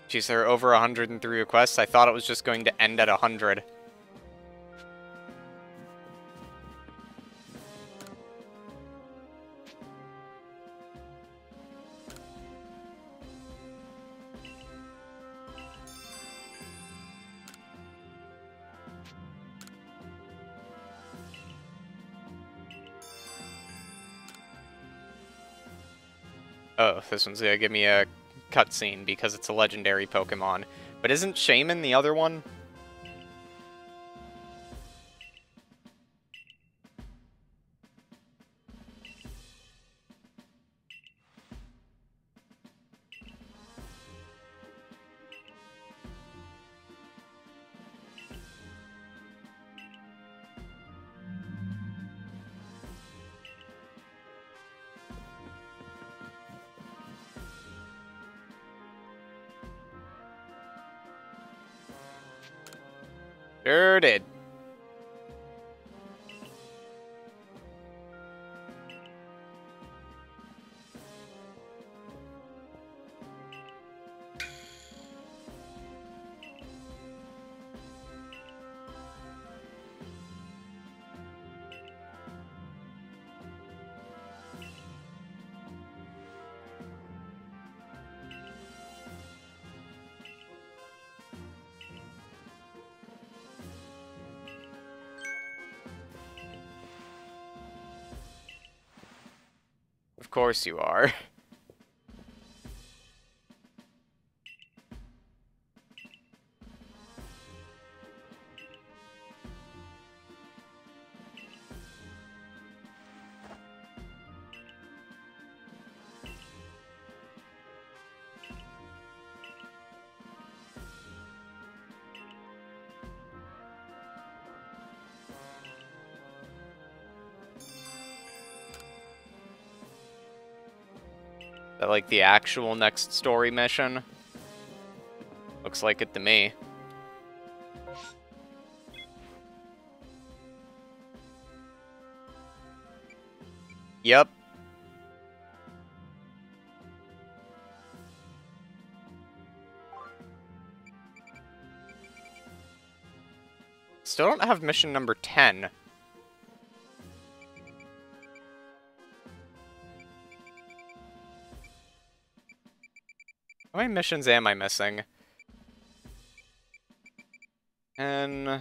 Geez, there are over one hundred three requests. I thought it was just going to end at one hundred. Oh, this one's gonna give me a cutscene because it's a legendary Pokemon. But isn't Shaman the other one? Sure did. Of course you are. That, like, the actual next story mission? Looks like it to me. Yep. Still don't have mission number ten. How many missions am I missing? And...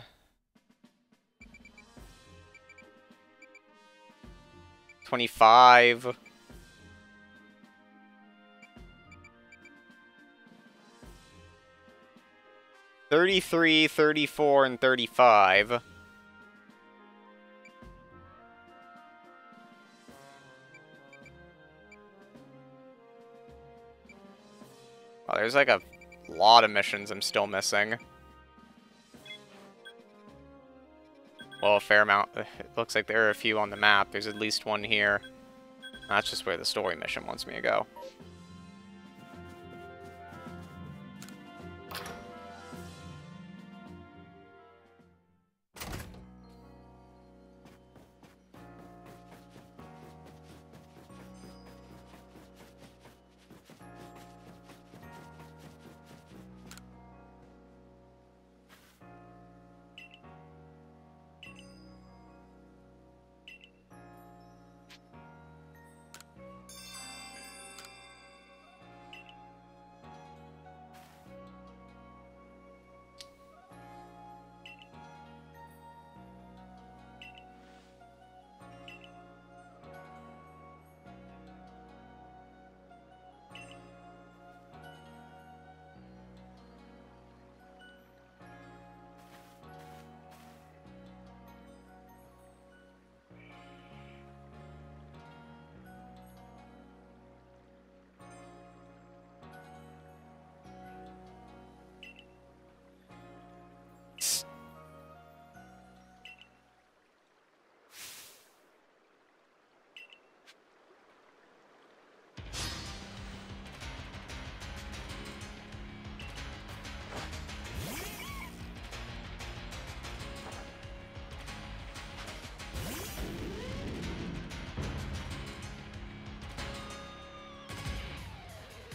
twenty-five... thirty-three, thirty-four, and thirty-five. Oh, there's like a lot of missions I'm still missing. Well, a fair amount. It looks like there are a few on the map. There's at least one here. That's just where the story mission wants me to go.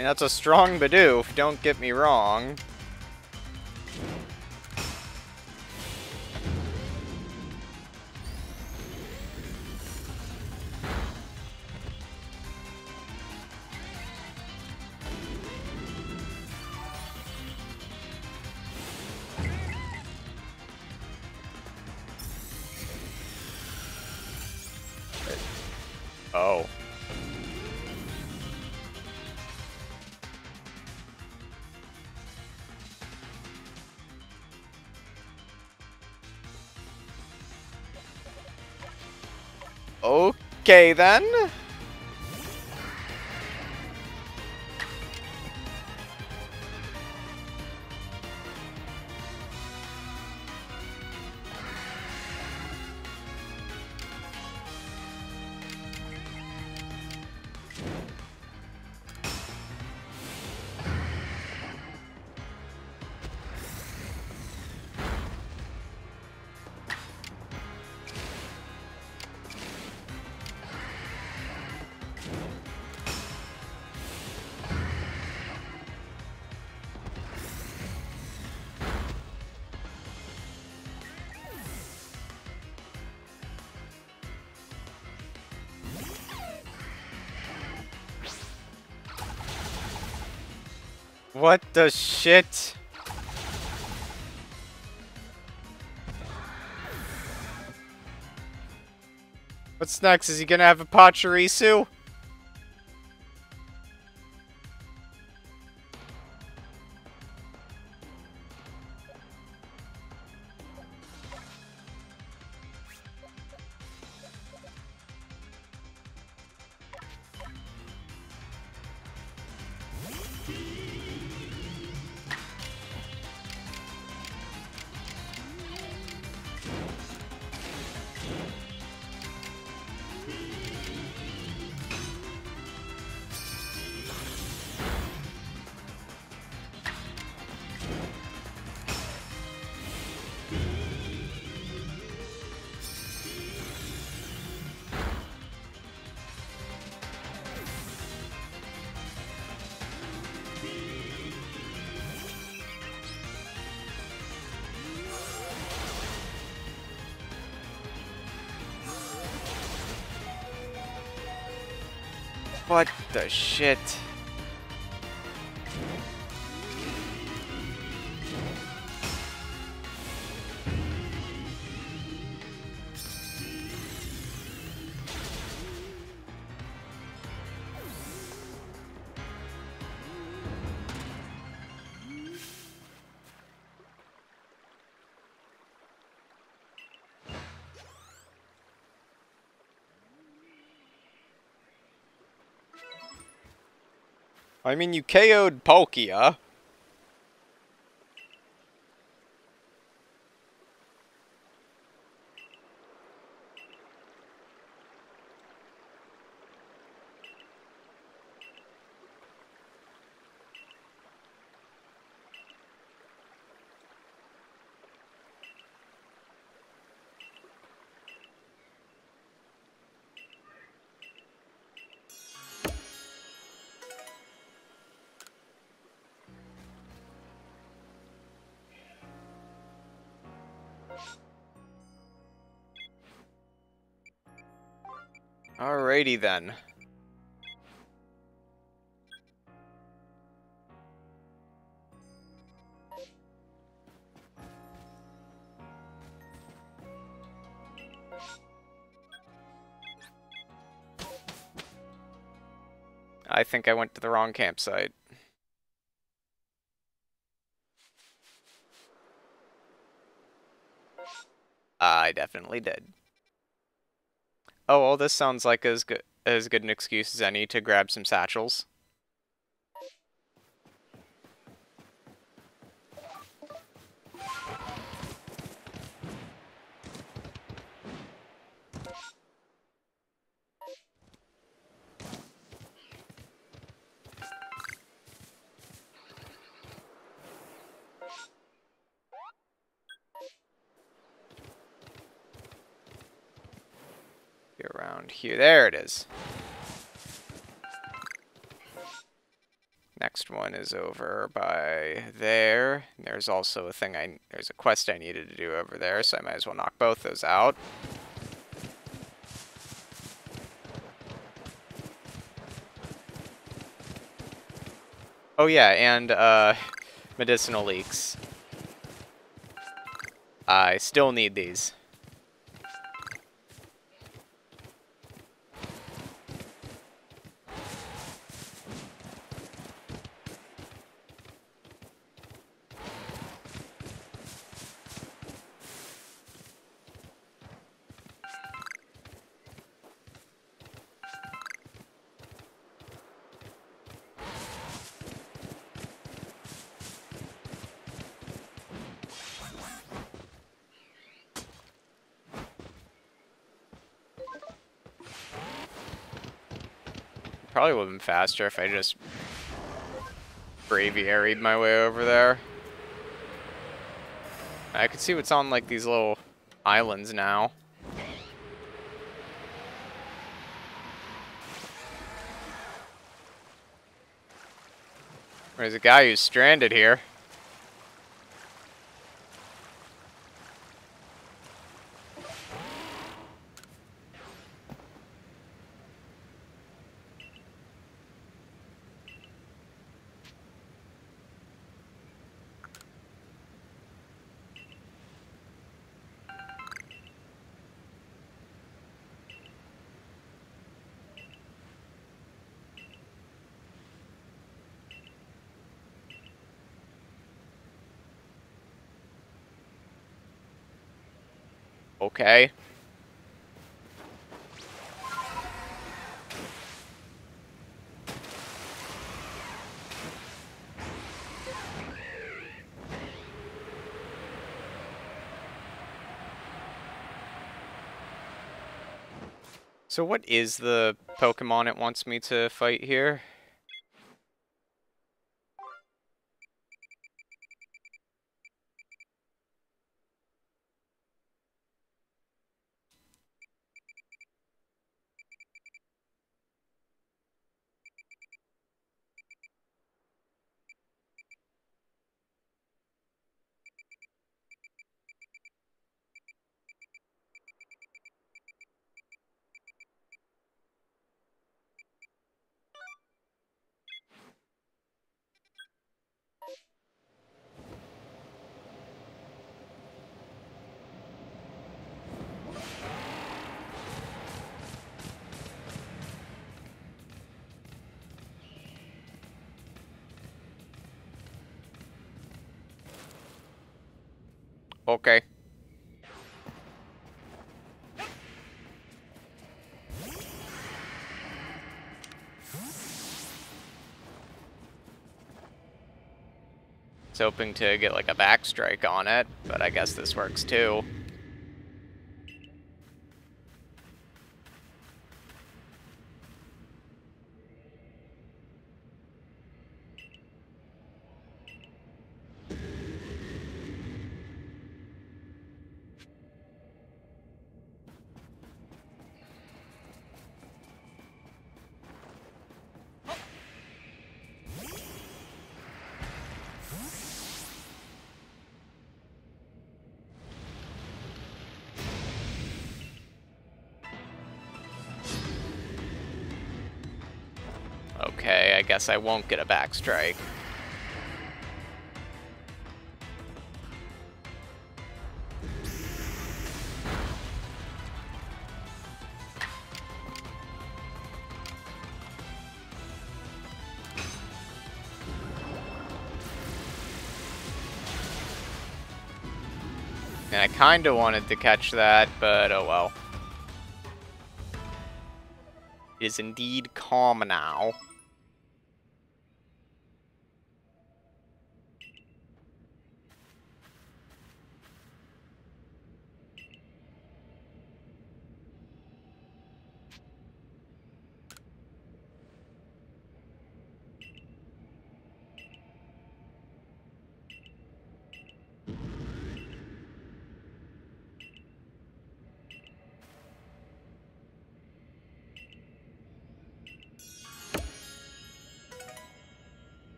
mean, that's a strong Bidoof, don't get me wrong. Oh. Okay, then. What the shit? What's next? Is he gonna have a Pachirisu? What the shit? I mean, you K O'd Palkia. Alrighty then. I think I went to the wrong campsite. I definitely did. Oh, well, this sounds like as good as good an excuse as any to grab some satchels. Around here. There it is. one is over by there. There's also a thing I there's a quest I needed to do over there, so I might as well knock both those out. Oh yeah, and uh, medicinal leeks. I still need these. Probably would have been faster if I just braviaried my way over there. I can see what's on like these little islands now. There's a guy who's stranded here. Okay. So what is the Pokemon it wants me to fight here? Okay. I was hoping to get like a back strike on it, but I guess this works too. Okay, I guess I won't get a back strike. And I kinda wanted to catch that, but oh well. It is indeed calm now.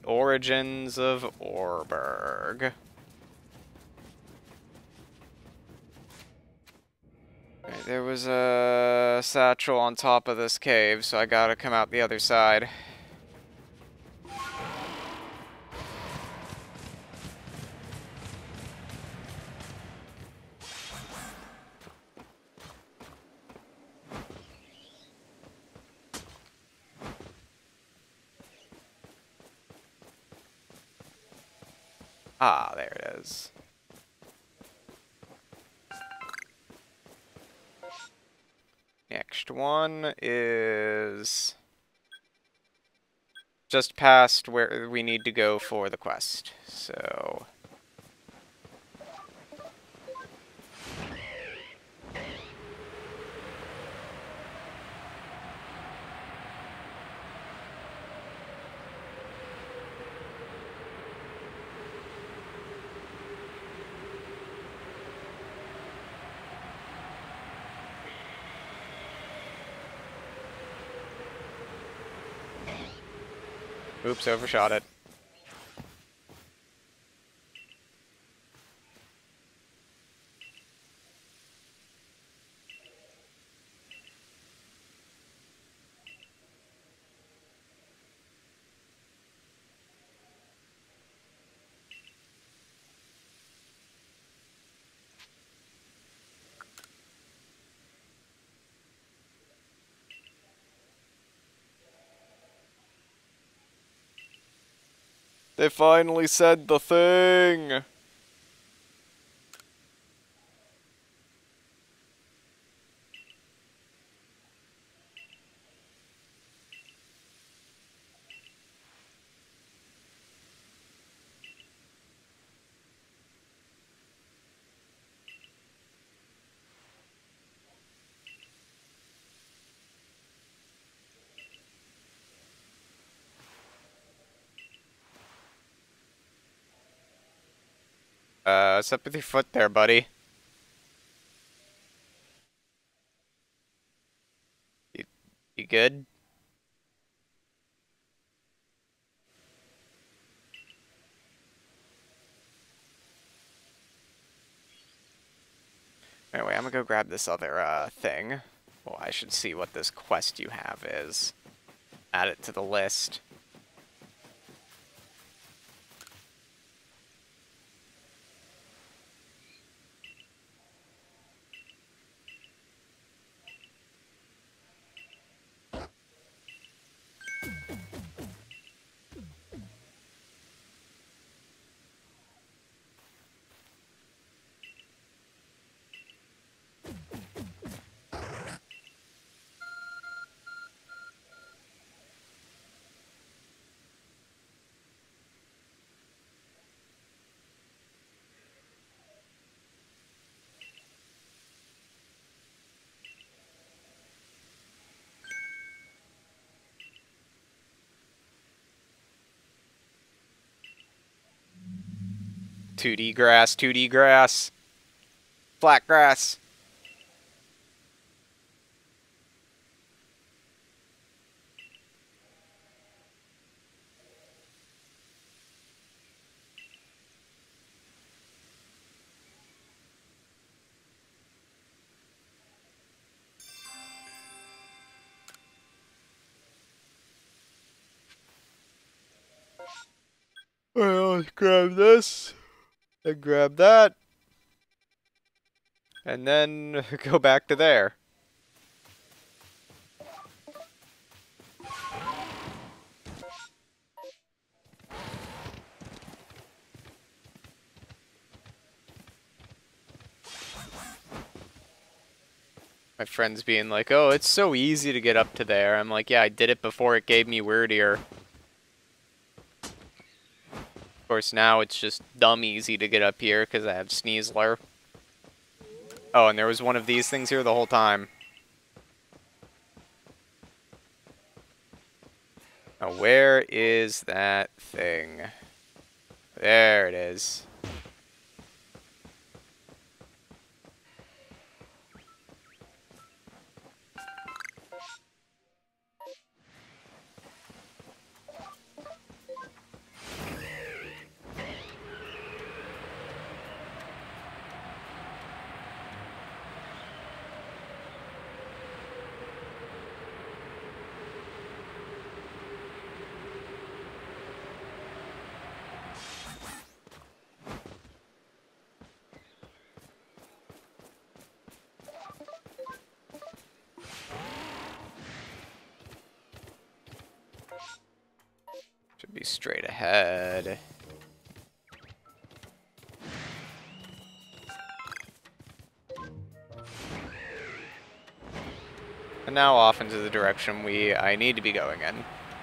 origins of Orberg. Right, there was a satchel on top of this cave, so I gotta come out the other side. Ah, there it is. Next one is just past where we need to go for the quest. So oops, overshot it. They finally said the thing! Uh, what's up with your foot there, buddy? You, you good? Anyway, I'm gonna go grab this other, uh, thing. Well, I should see what this quest you have is. Add it to the list. two D grass, two D grass. Flat grass. Well, let's grab this. And grab that. And then go back to there. My friend's being like, oh, it's so easy to get up to there. I'm like, yeah, I did it before it gave me weird ear. Of course, now it's just dumb easy to get up here because I have Sneasler. Oh, and there was one of these things here the whole time. Now, where is that thing? There it is. Be straight ahead. And now off into the direction we I need to be going in.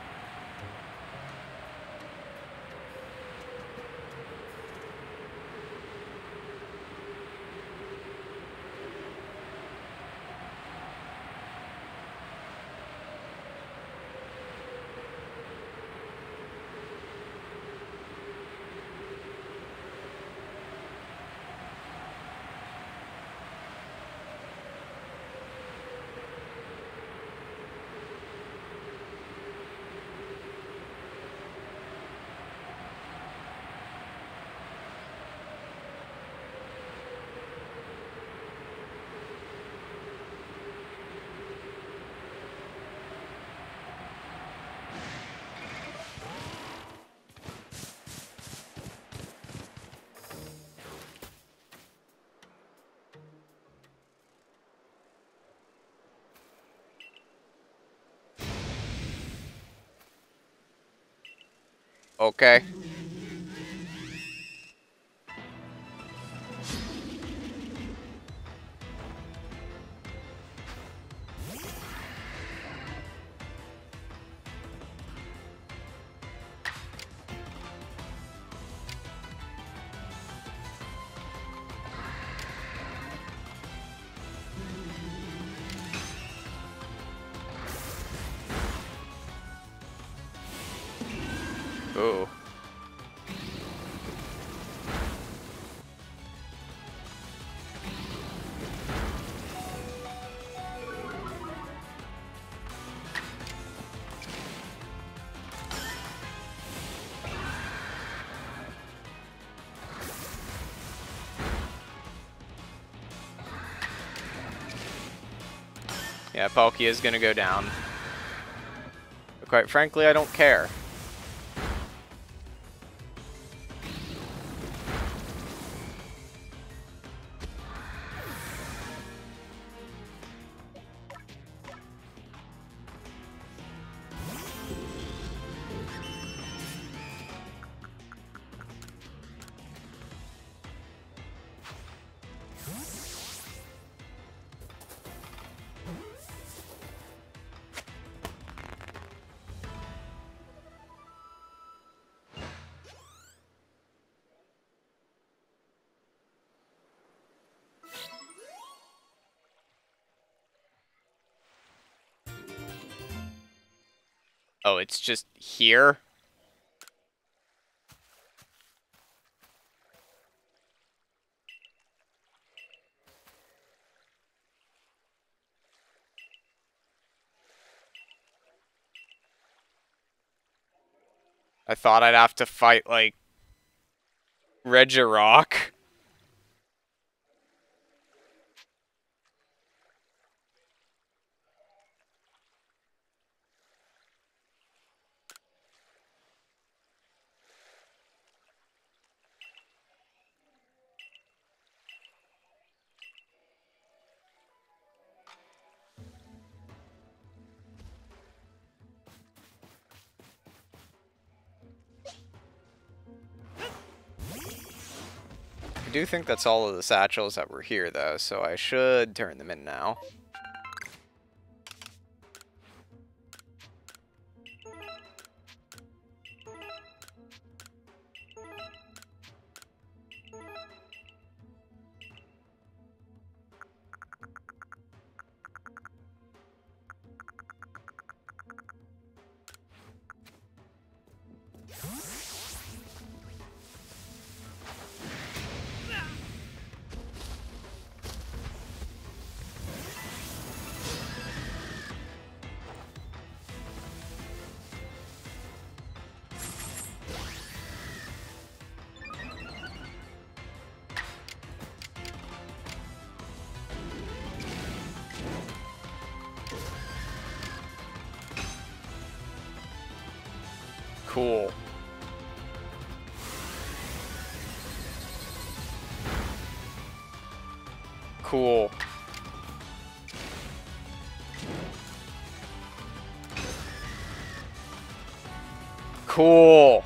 Okay. Ooh. Yeah, Palkia is gonna go down. But quite frankly, I don't care. Oh, it's just here? I thought I'd have to fight, like, Regirock. I do think that's all of the satchels that were here, though, so I should turn them in now. Cool. Cool. Cool.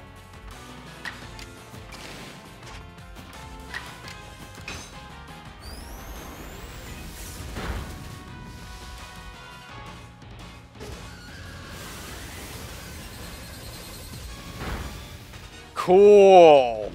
Cool.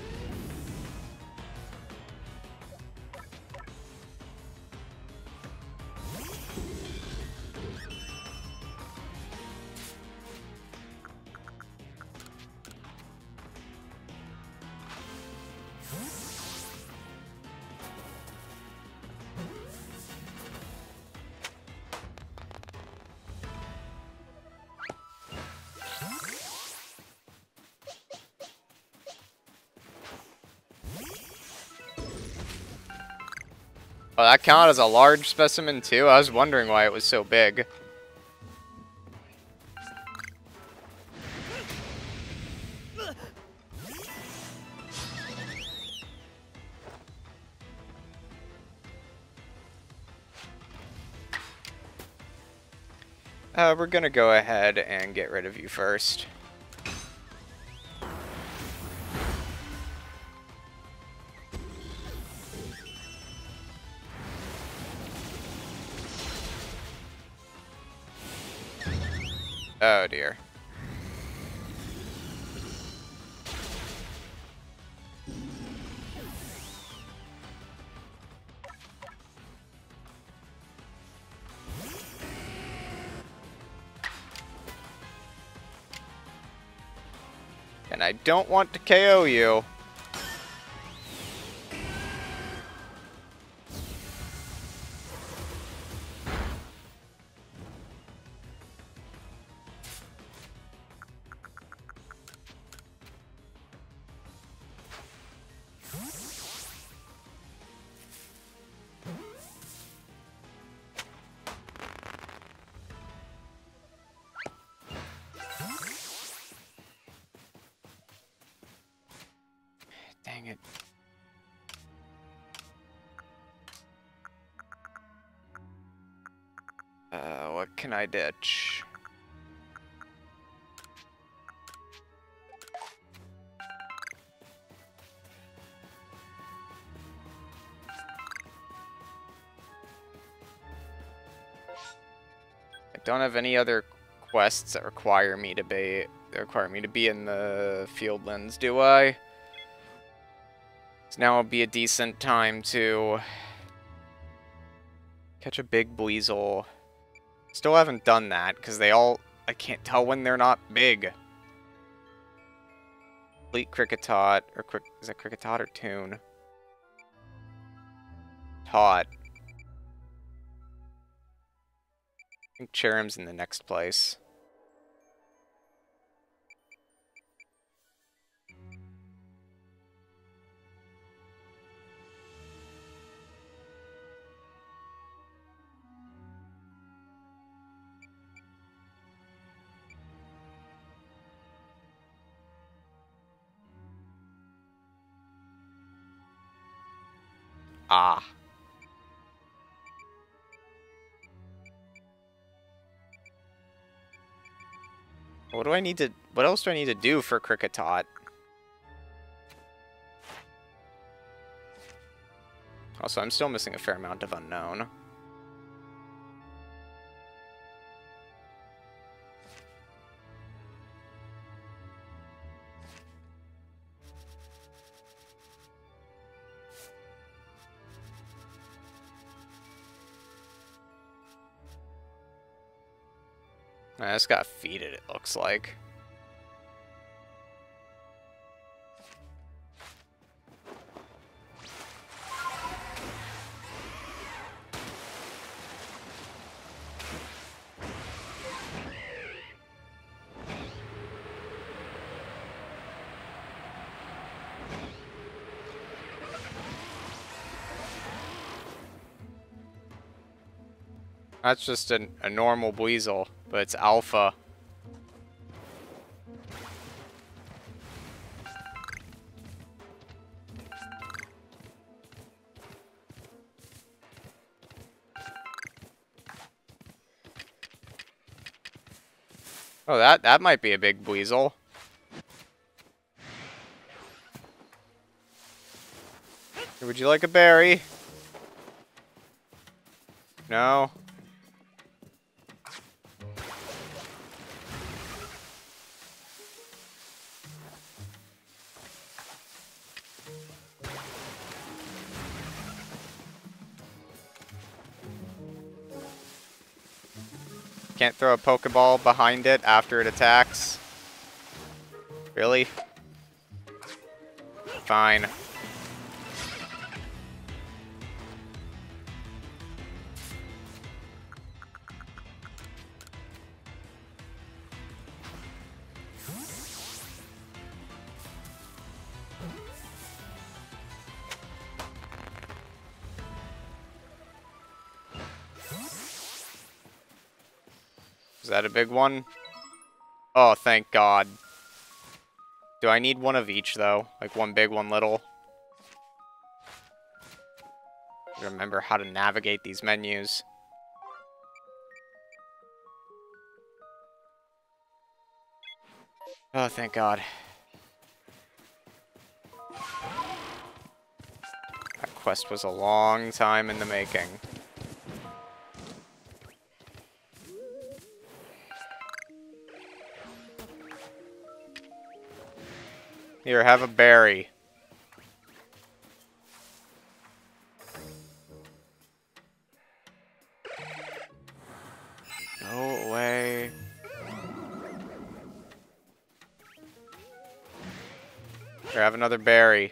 Oh, that counted as a large specimen too? I was wondering why it was so big. Uh, we're gonna go ahead and get rid of you first. Oh dear. And I don't want to K O you. Dang it. Uh, what can I ditch? I don't have any other quests that require me to be that require me to be in the Fieldlands, do I? So now would be a decent time to catch a big Buizel. Still haven't done that because they all I can't tell when they're not big. Fleet Kricketot or Crick is it Kricketot or Toon? Tot. I think Cherrim's in the next place. Ah. What do I need to... What else do I need to do for Kricketot? Also, I'm still missing a fair amount of unknown. I just got feed it, it looks like. That's just a, a normal Buizel, but it's alpha. Oh, that, that might be a big Buizel. Would you like a berry? No? Can't throw a Pokeball behind it after it attacks? Really? Fine. Is that a big one? Oh, thank God. Do I need one of each, though? Like, one big, one little? Remember how to navigate these menus. Oh, thank God. That quest was a long time in the making. Here, have a berry. Go away. Here, have another berry.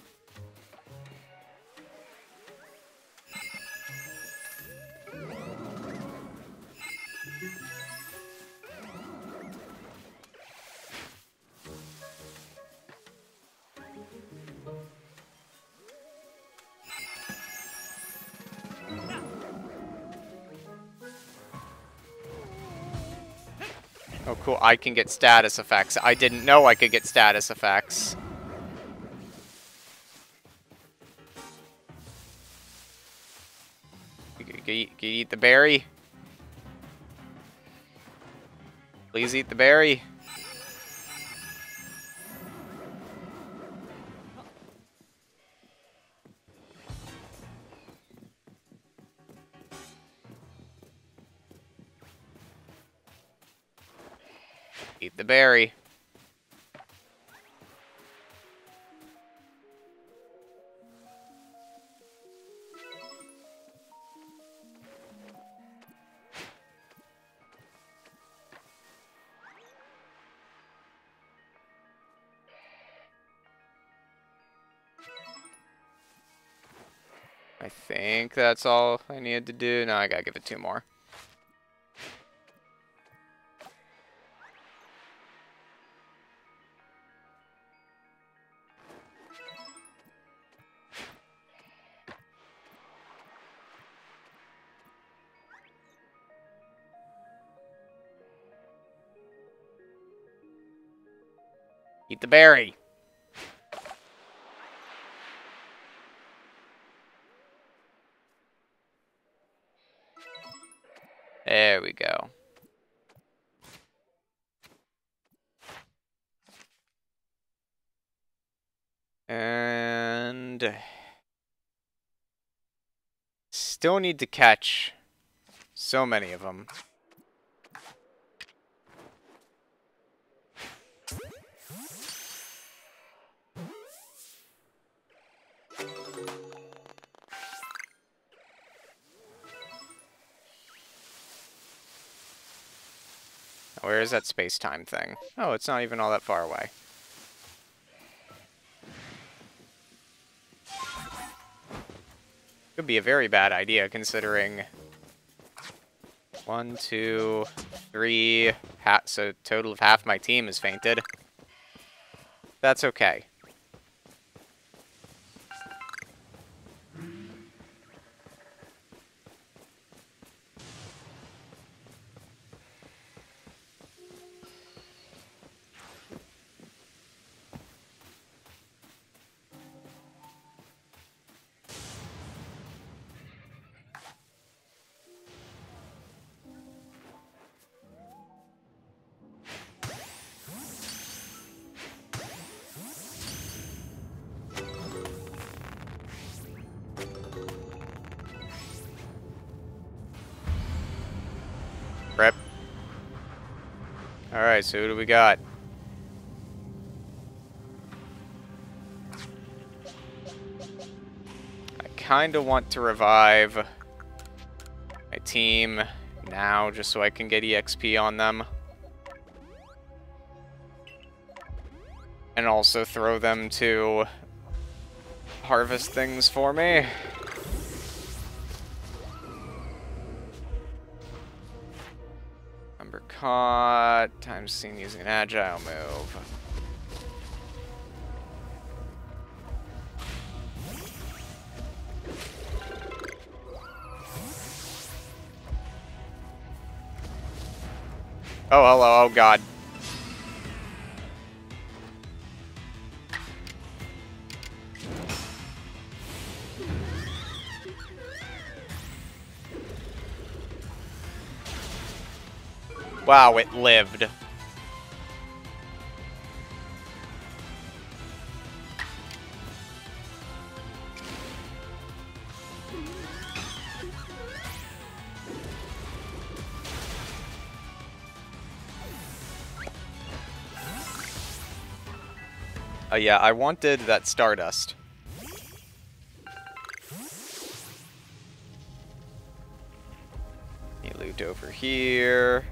Oh, cool. I can get status effects. I didn't know I could get status effects. Can you, can you eat the berry? Please eat the berry. Eat the berry. I think that's all I needed to do. Now I gotta give it two more. Eat the berry. There we go. And still need to catch so many of them. Where is that space-time thing? Oh, it's not even all that far away. Could be a very bad idea, considering... One, two, three... Ha so total of half my team is fainted. That's okay. Rip. Alright, so who do we got? I kinda want to revive my team now, just so I can get E X P on them. And also throw them to harvest things for me. Number caught. Time seen using an agile move. Oh, hello. Oh, God. Wow, it lived. Oh yeah, I wanted that Stardust. Any loot over here.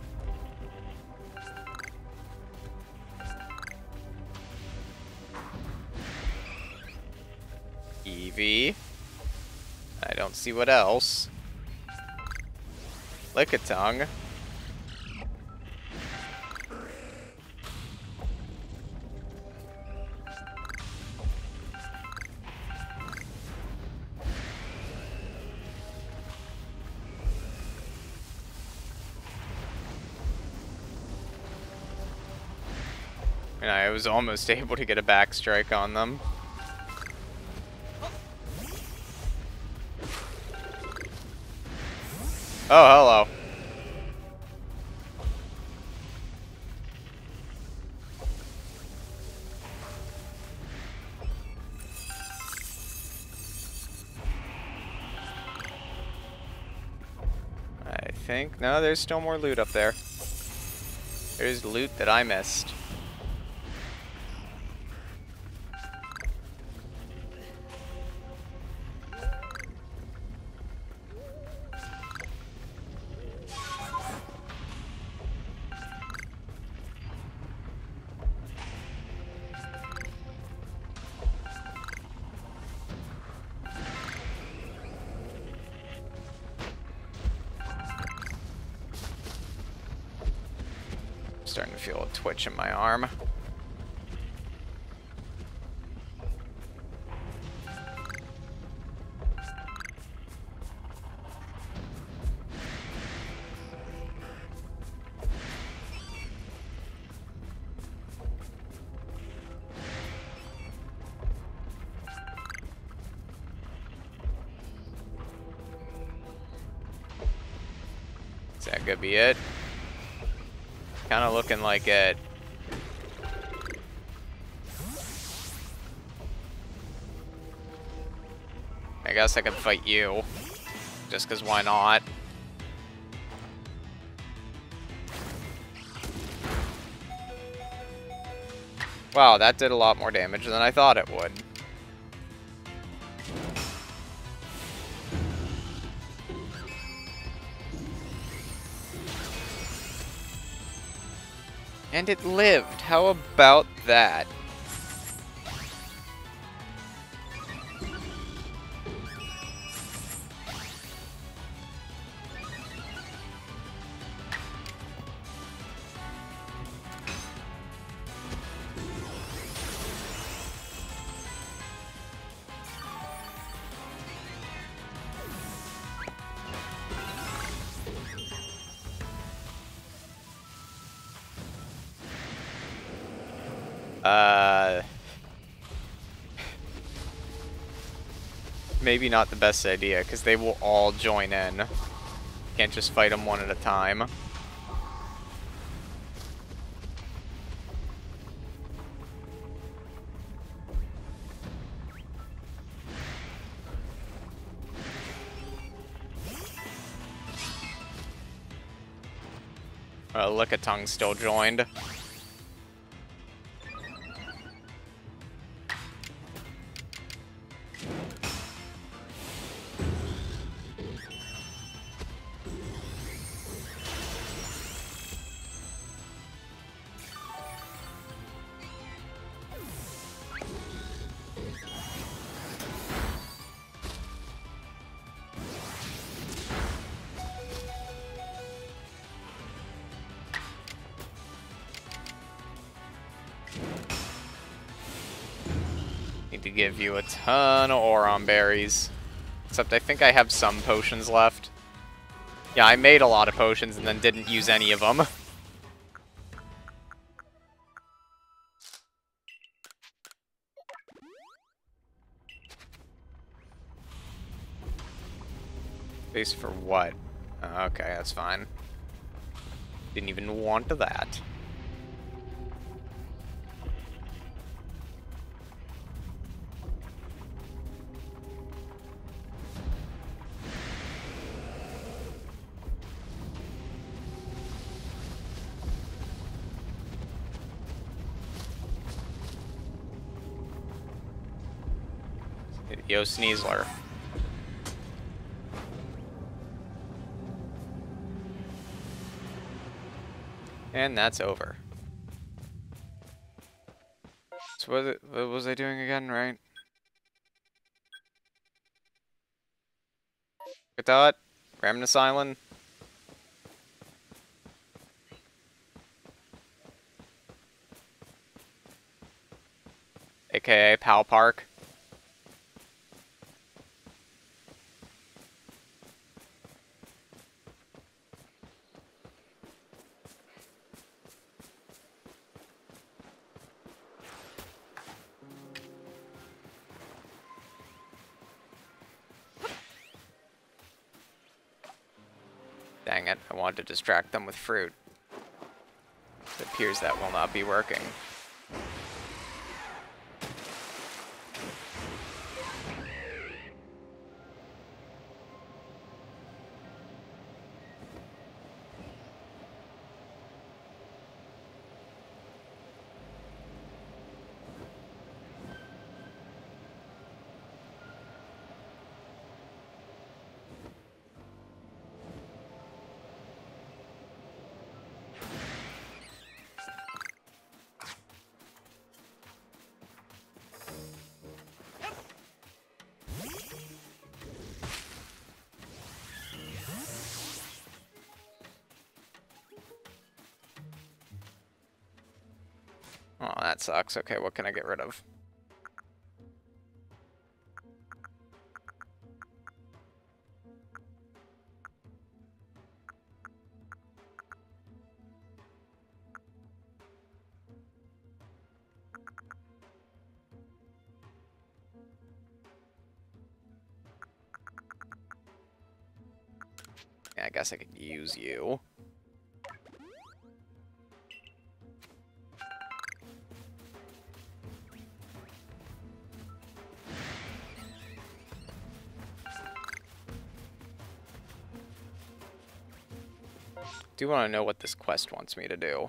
Eevee. I don't see what else. Lickitung. And I was almost able to get a backstrike on them. Oh, hello. I think... No, there's still more loot up there. There's loot that I missed. Starting to feel a twitch in my arm. Is that gonna be it? Kind of looking like it. I guess I could fight you. Just because why not? Wow, that did a lot more damage than I thought it would. And it lived. How about that? Uh, maybe not the best idea, because they will all join in. Can't just fight them one at a time. Uh, Lickitung still joined. Need to give you a ton of Oron berries. Except I think I have some potions left. Yeah, I made a lot of potions and then didn't use any of them. Base for what? Uh, okay, that's fine. Didn't even want that. Yo, Sneasler. And that's over. So what, it, what was I doing again, right? Katat? Ramnus Island? A K A Pal Park. Dang it, I wanted to distract them with fruit. It appears that will not be working. Oh, that sucks. Okay, what can I get rid of? Yeah, I guess I could use you. Do want to know what this quest wants me to do.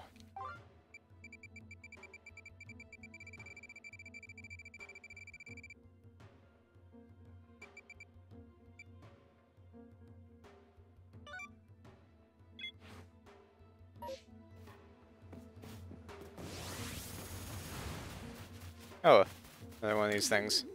Oh, another one of these things.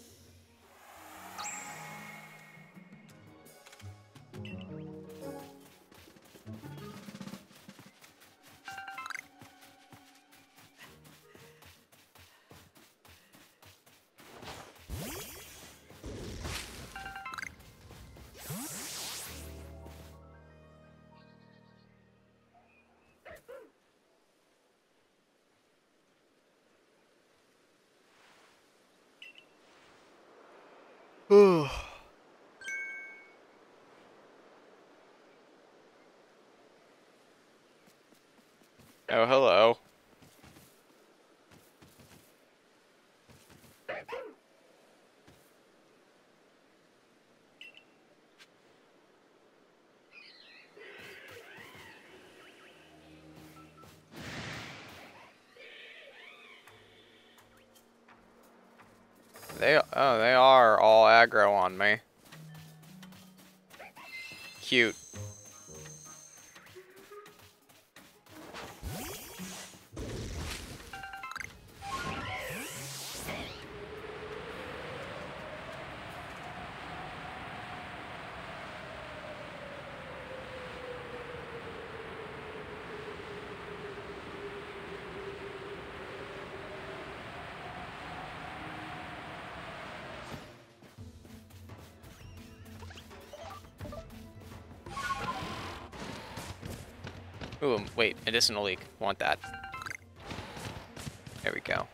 Oh, hello. They, oh, they are all aggro on me. Cute. Ooh, wait, medicinal leak. Want that. There we go.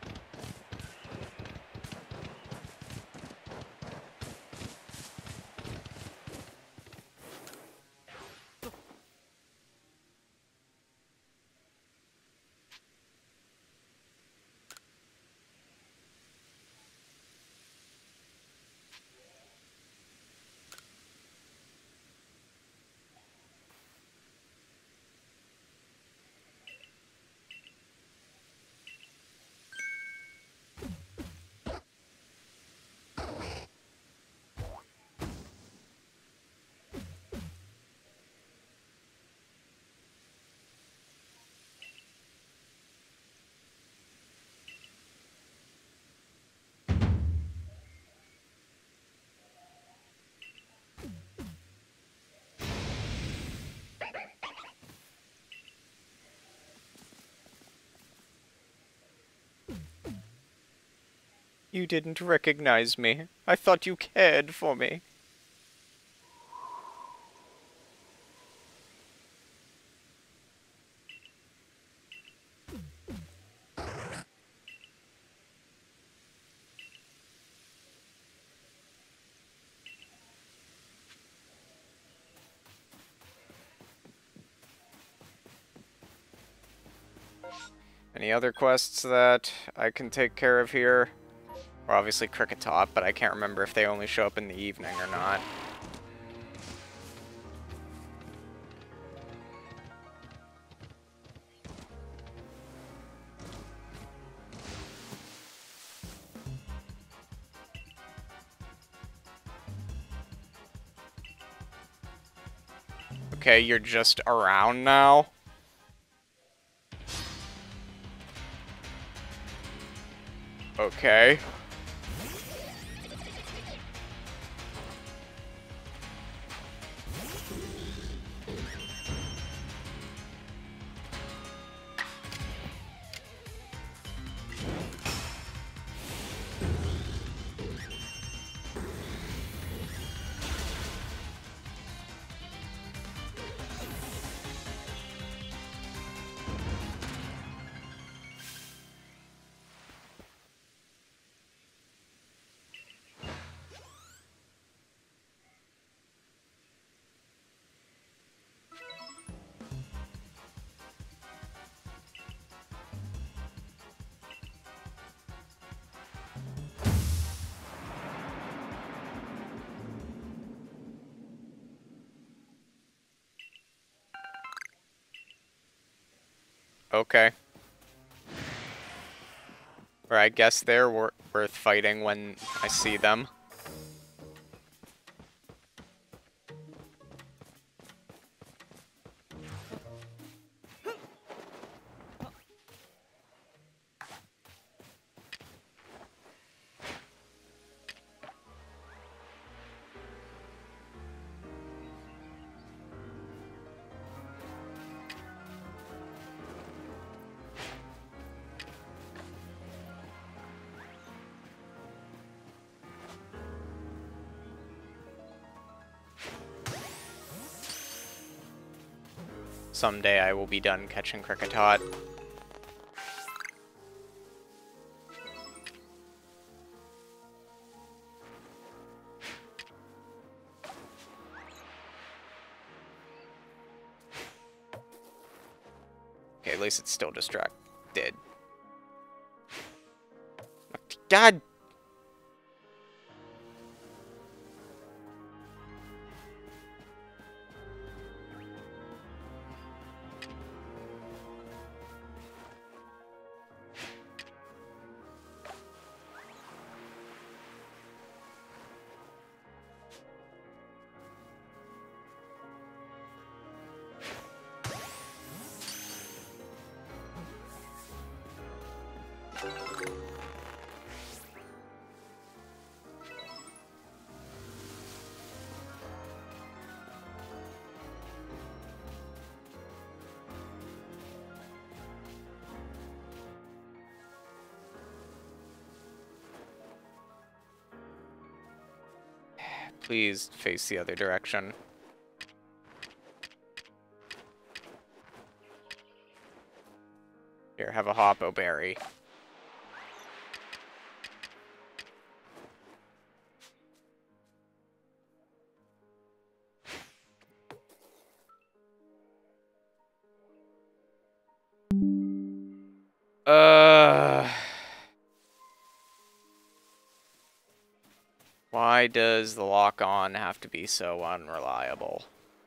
You didn't recognize me. I thought you cared for me. Any other quests that I can take care of here? Or obviously Kricketot, but I can't remember if they only show up in the evening or not. Okay, you're just around now? Okay. Okay. Or I guess they're wor worth fighting when I see them. Someday I will be done catching Kricketot. Okay, at least it's still distracted. God! Please face the other direction. Here, have a Hoppo Berry. Uh... Why does the lock-on have to be so unreliable?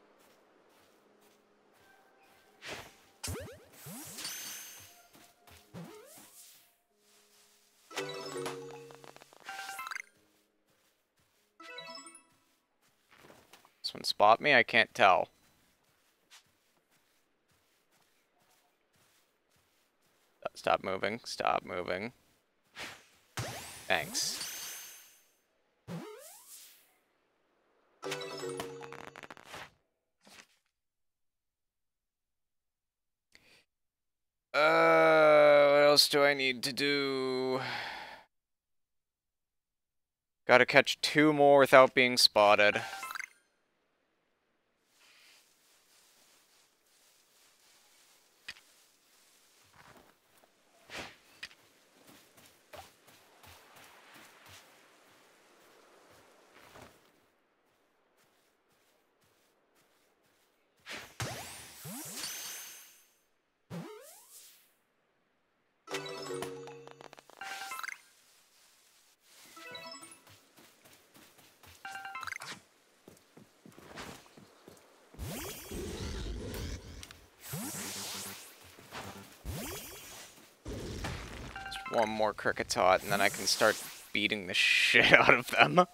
This one spot me? I can't tell. Stop moving. Stop moving. Thanks. Uh, what else do I need to do? Gotta catch two more without being spotted. One more Kricketot, and then I can start beating the shit out of them.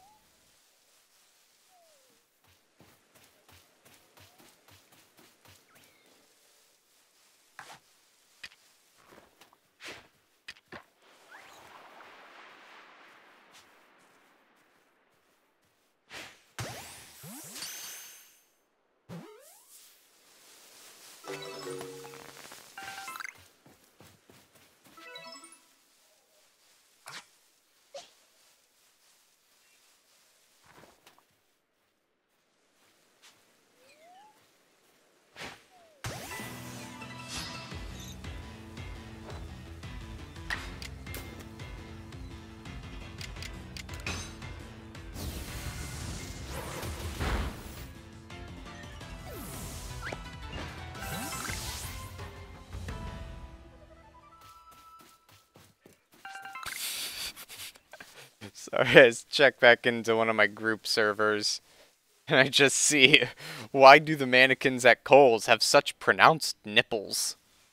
Sorry, I just check back into one of my group servers, and I just see, why do the mannequins at Kohl's have such pronounced nipples?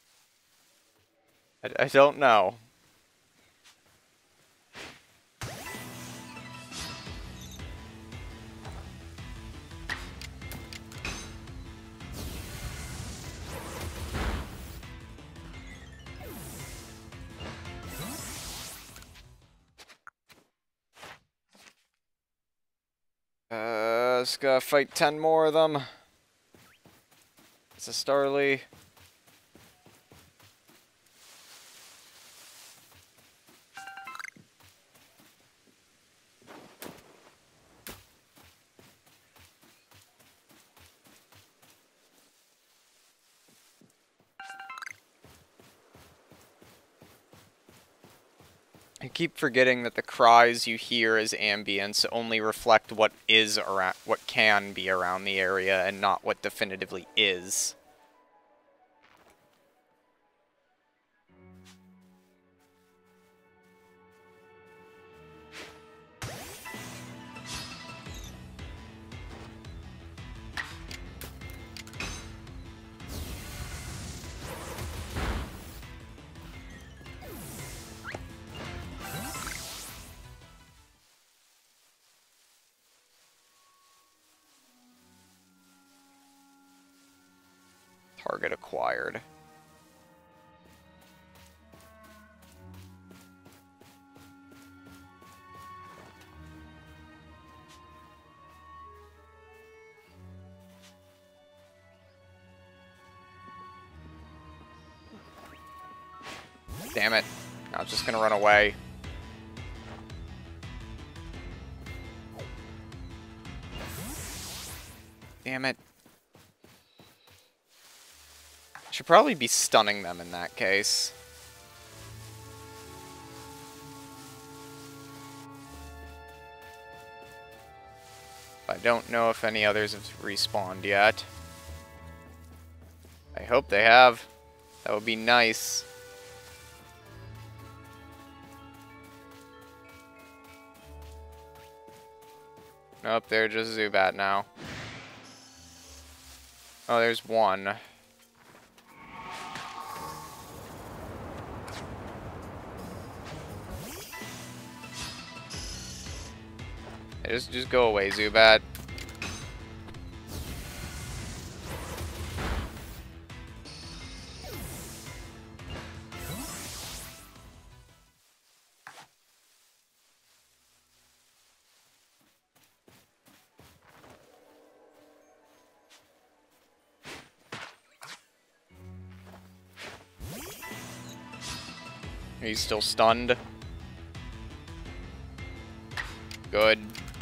I, I don't know. Uh, just gotta fight ten more of them. It's a Starly. I keep forgetting that the cries you hear as ambience only reflect what is around, what can be around the area, and not what definitively is. Target acquired. Damn it. I was just gonna run away. Should probably be stunning them in that case. I don't know if any others have respawned yet. I hope they have. That would be nice. Nope, they're just Zubat now. Oh, there's one. Hey, just, just go away, Zubat. He's still stunned. Good.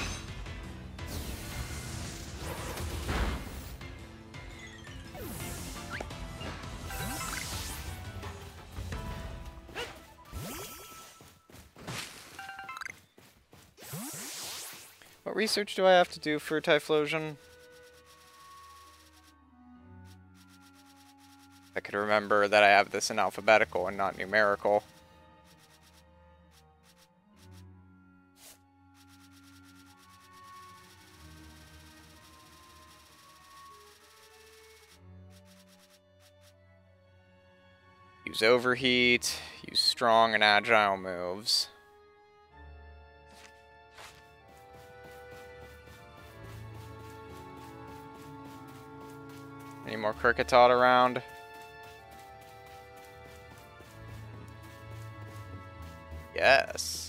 What research do I have to do for Typhlosion? I could remember that I have this in alphabetical and not numerical. Use Overheat, use strong and agile moves. Any more Kricketot around? Yes.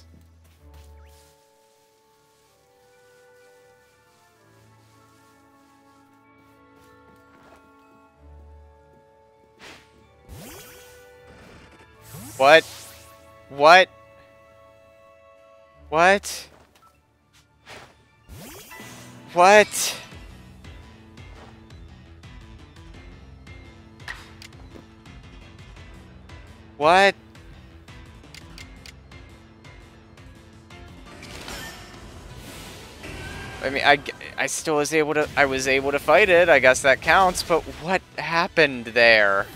What? What? What? What? What? I mean, I, I still was able to, I was able to fight it, I guess that counts, but what happened there?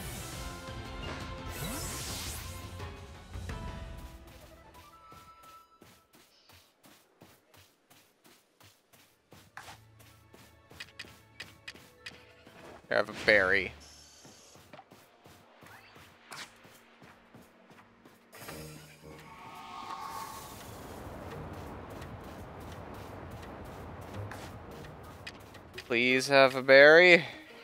I have a berry. Please have a berry.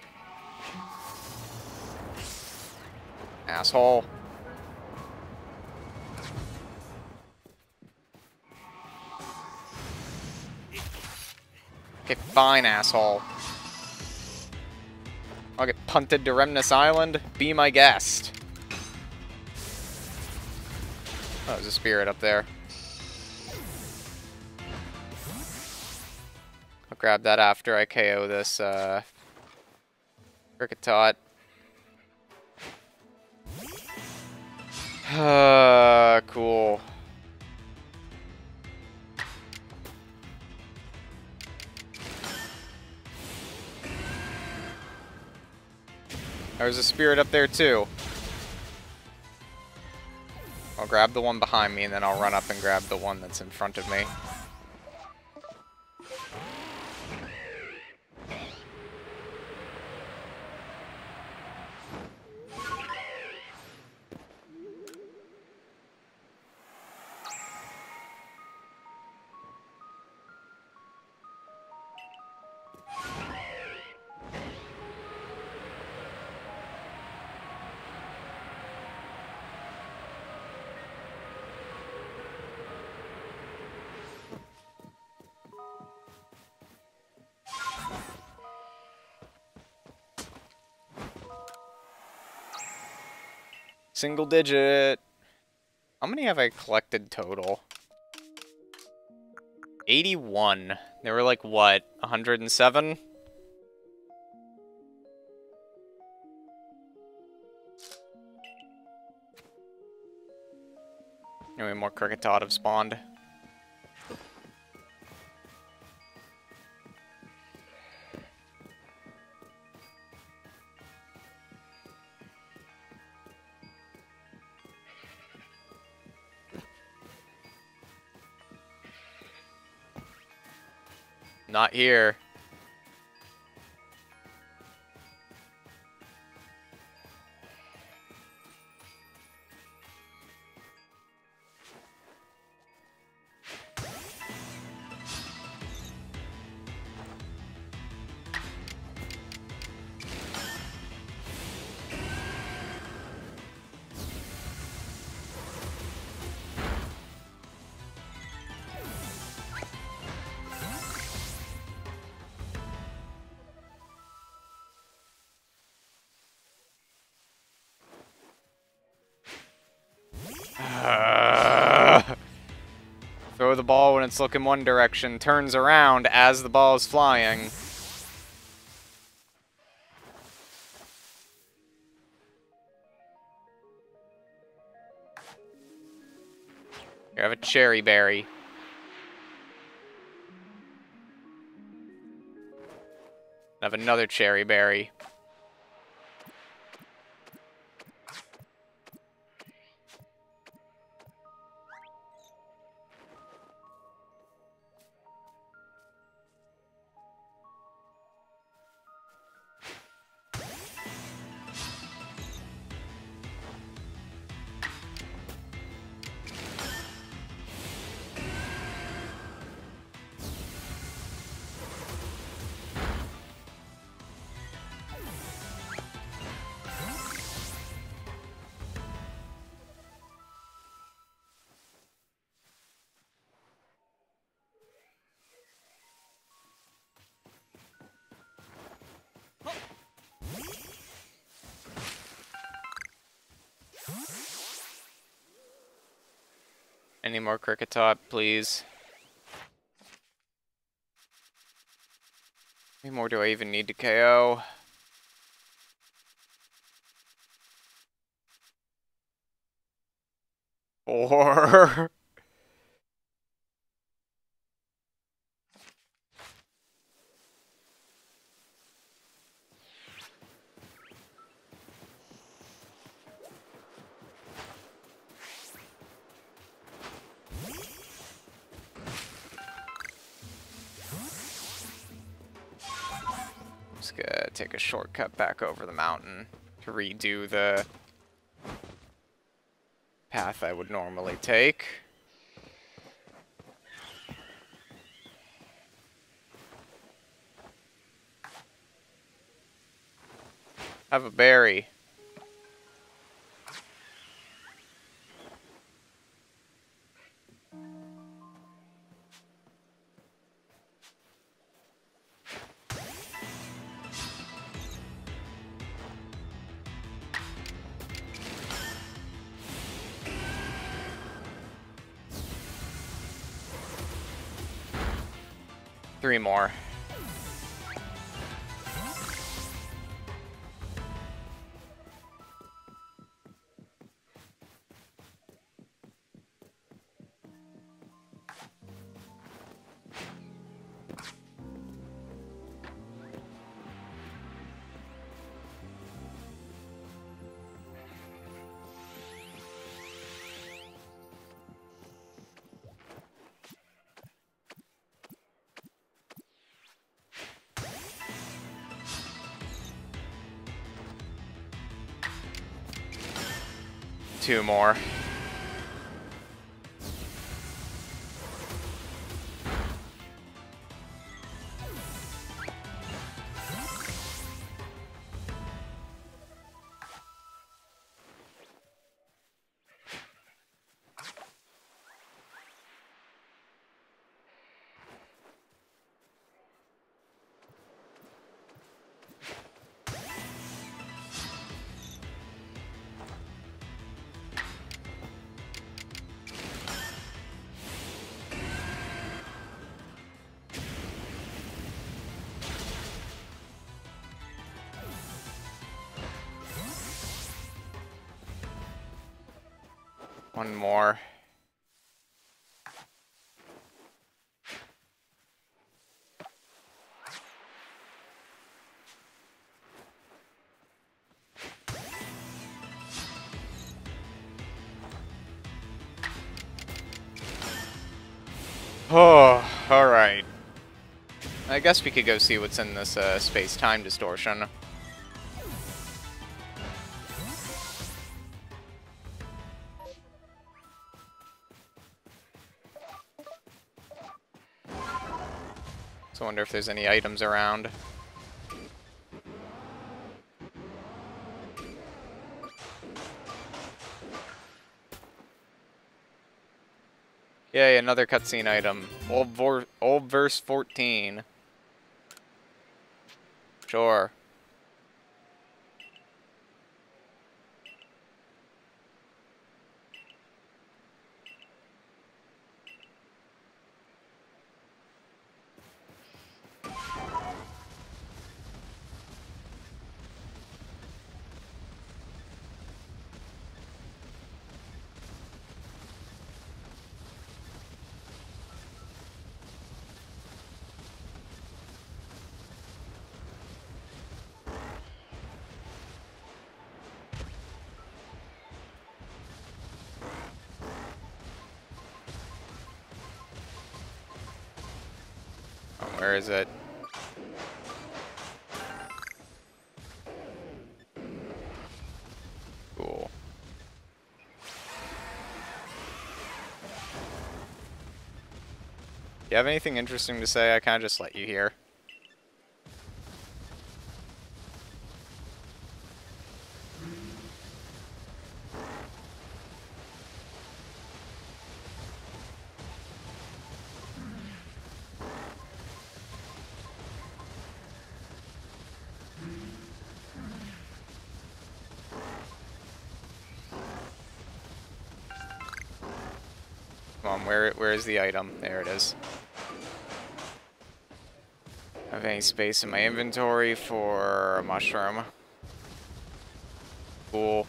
Asshole. Okay, fine, asshole. I'll get punted to Remnus Island. Be my guest. Oh, there's a spirit up there. I'll grab that after I K O this, uh... Kricketot. Uh, cool. There's a spirit up there too. I'll grab the one behind me and then I'll run up and grab the one that's in front of me. Single digit. How many have I collected total? eighty-one. There were like, what, one hundred seven? Anyway, more Kricketot have spawned. Not here. Throw the ball when it's looking one direction, turns around as the ball is flying. You have a cherry berry. I have another cherry berry. Any more Kricketot, please? How many more do I even need to K O? Four. Just gonna take a shortcut back over the mountain to redo the path I would normally take. Have a berry. Three more. Two more. One more. Oh, alright. I guess we could go see what's in this uh, space-time distortion. So I wonder if there's any items around. Yay, another cutscene item. Old, vor old verse fourteen. Sure. Oh, where is it? Cool. You have anything interesting to say? I kind of just let you hear. Come on, where where is the item? There it is. Have any space in my inventory for a mushroom? Cool.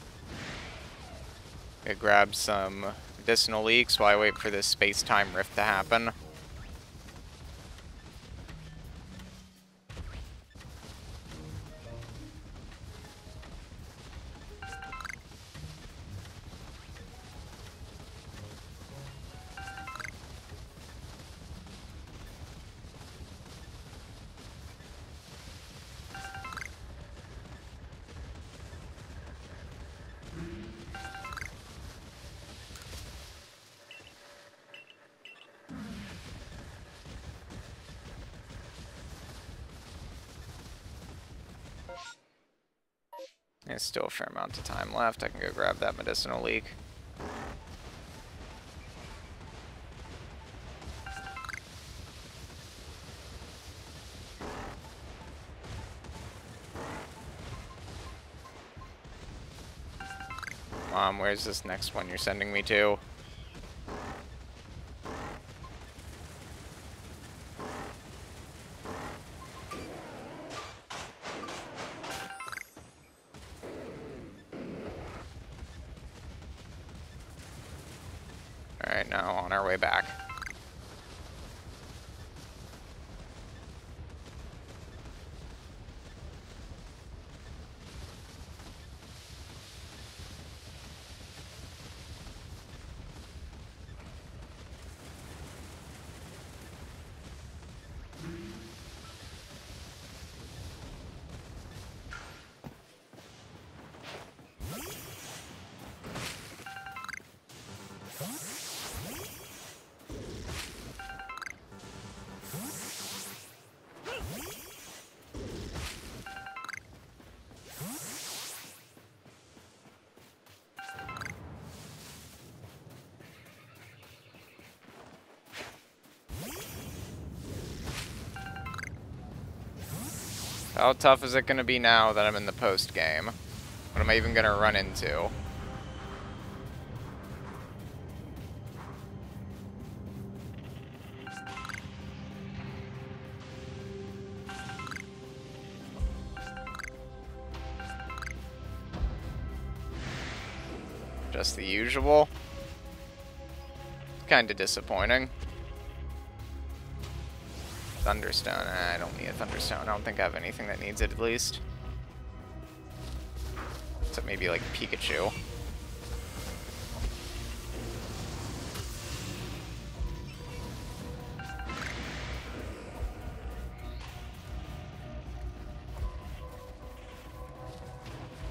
I grab some medicinal leaks while I wait for this space-time rift to happen. There's still a fair amount of time left. I can go grab that medicinal leak. Mom, where's this next one you're sending me to? Alright, now on our way back. How tough is it going to be now that I'm in the post game? What am I even going to run into? Just the usual. Kind of disappointing. Thunderstone. Eh, I don't need a Thunderstone. I don't think I have anything that needs it, at least. Except maybe, like, Pikachu.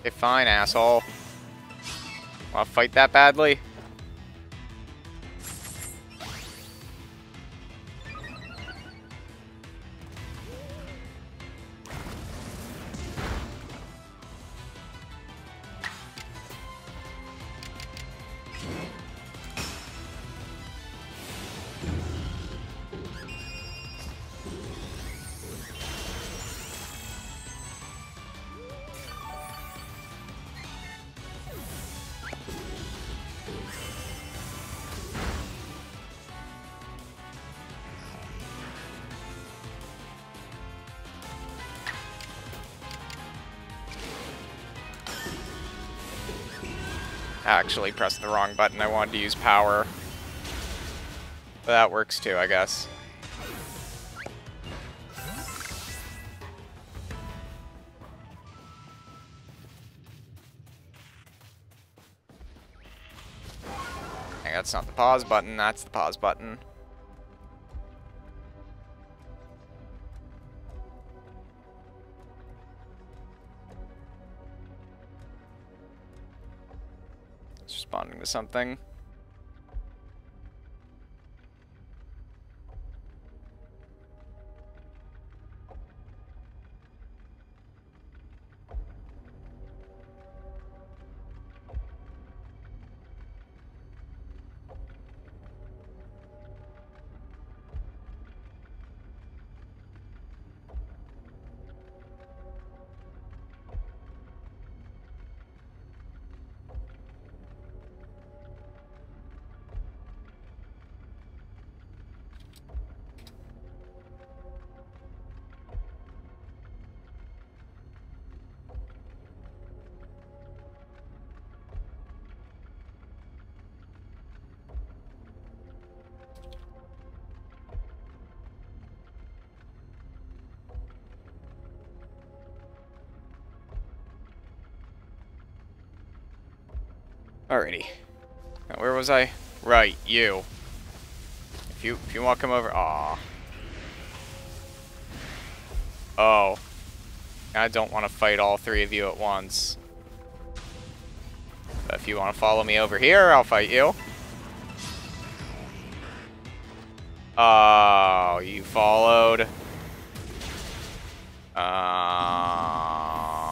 Okay, fine, asshole. Wanna fight that badly? Actually pressed the wrong button. I wanted to use power. But that works too, I guess. Hey, that's not the pause button, that's the pause button. It's responding to something. Alrighty. Now, where was I? Right, you. If you if you want to come over, aw. Oh. I don't want to fight all three of you at once. But if you want to follow me over here, I'll fight you. Oh, you followed. Uh...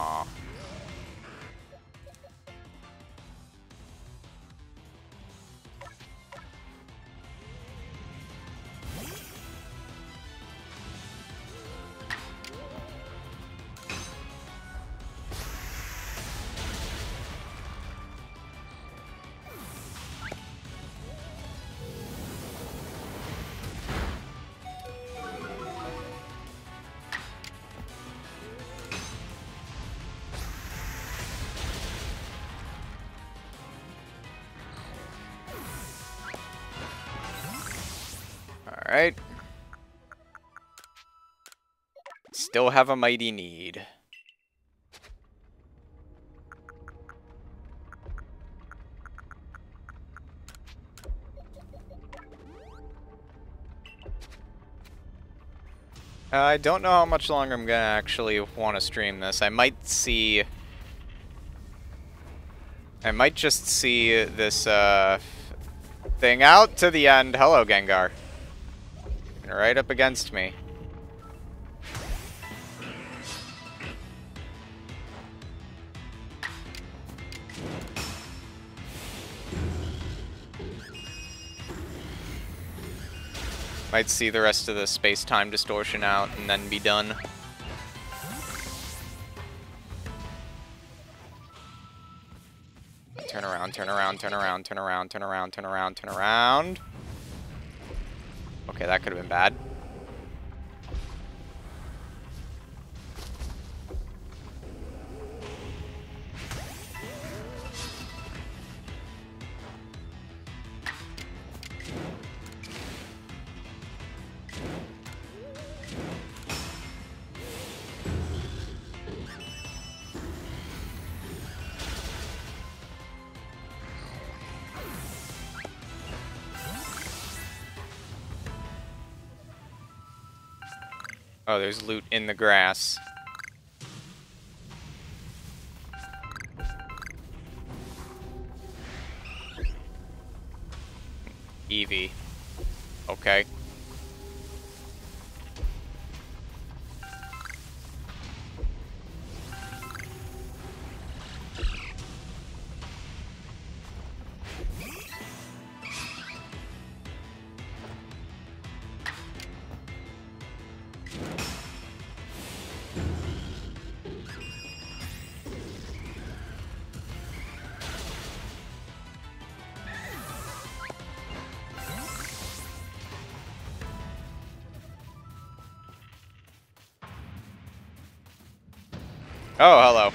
Alright. Still have a mighty need. Uh, I don't know how much longer I'm gonna actually want to stream this. I might see... I might just see this, uh... thing out to the end. Hello, Gengar. Right up against me. Might see the rest of the space-time distortion out and then be done. Turn around, turn around, turn around, turn around, turn around, turn around, turn around. Okay, that could have been bad. Oh, there's loot in the grass. Eevee. Okay. Oh, hello.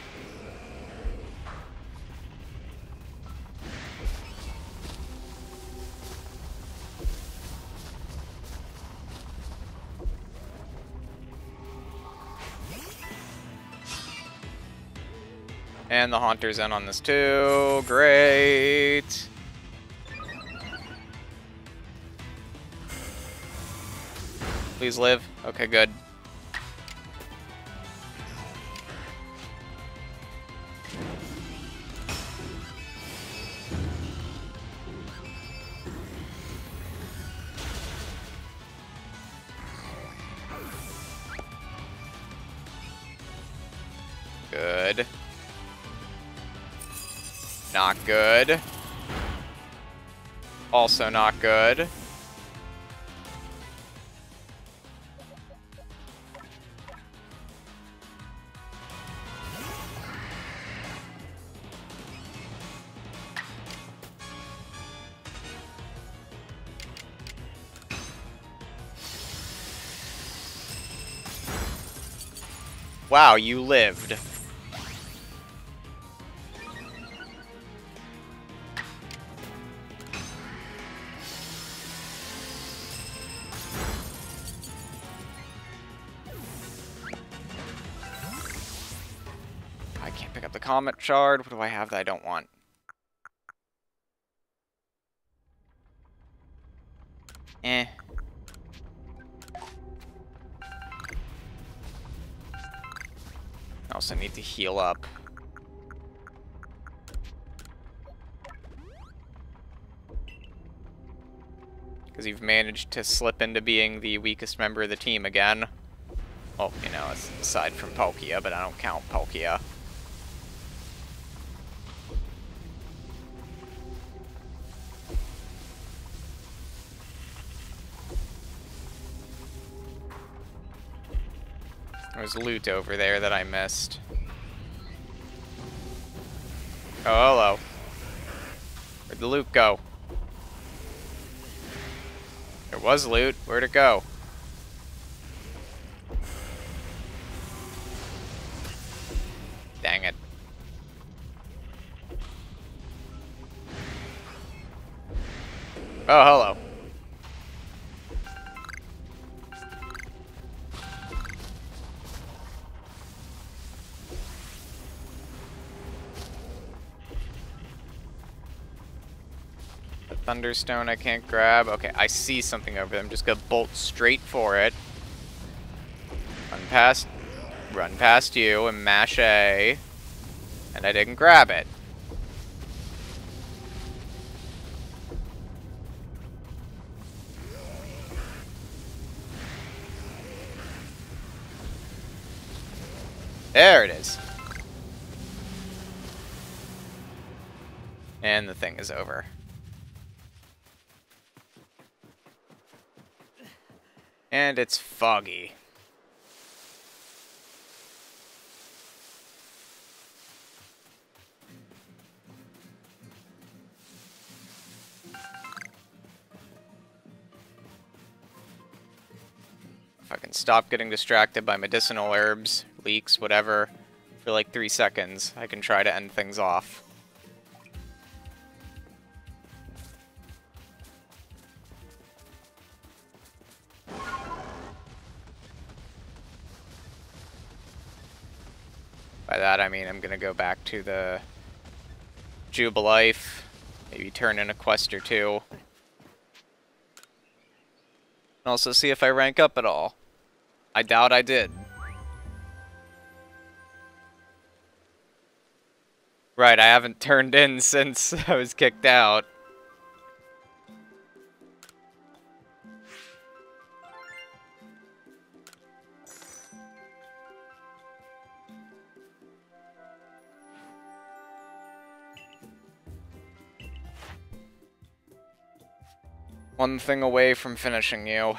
And the Haunter's in on this too. Great. Please live. Okay, good. Good. Not good. Also not good. Wow, you lived. I can't pick up the Comet Shard. What do I have that I don't want? Eh. I also need to heal up. Because you've managed to slip into being the weakest member of the team again. Well, you know, aside from Palkia, but I don't count Palkia. There's loot over there that I missed. Oh, hello. Where'd the loot go? There was loot. Where'd it go? Dang it. Oh, hello. Thunderstone I can't grab. Okay, I see something over there. I'm just gonna bolt straight for it. Run past, run past you and mash A. And I didn't grab it. There it is. And the thing is over. And it's foggy. If I can stop getting distracted by medicinal herbs, leaks, whatever, for like three seconds, I can try to end things off. By that I mean I'm gonna go back to the Jubilife, maybe turn in a quest or two. And also see if I rank up at all. I doubt I did. Right, I haven't turned in since I was kicked out. One thing away from finishing you.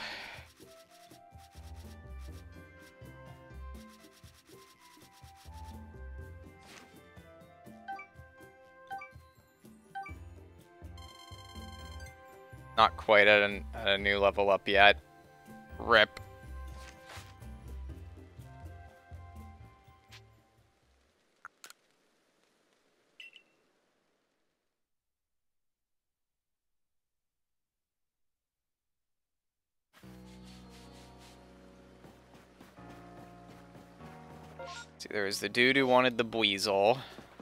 Not quite at, an, at a new level up yet. Rip. See, there was the dude who wanted the Buizel.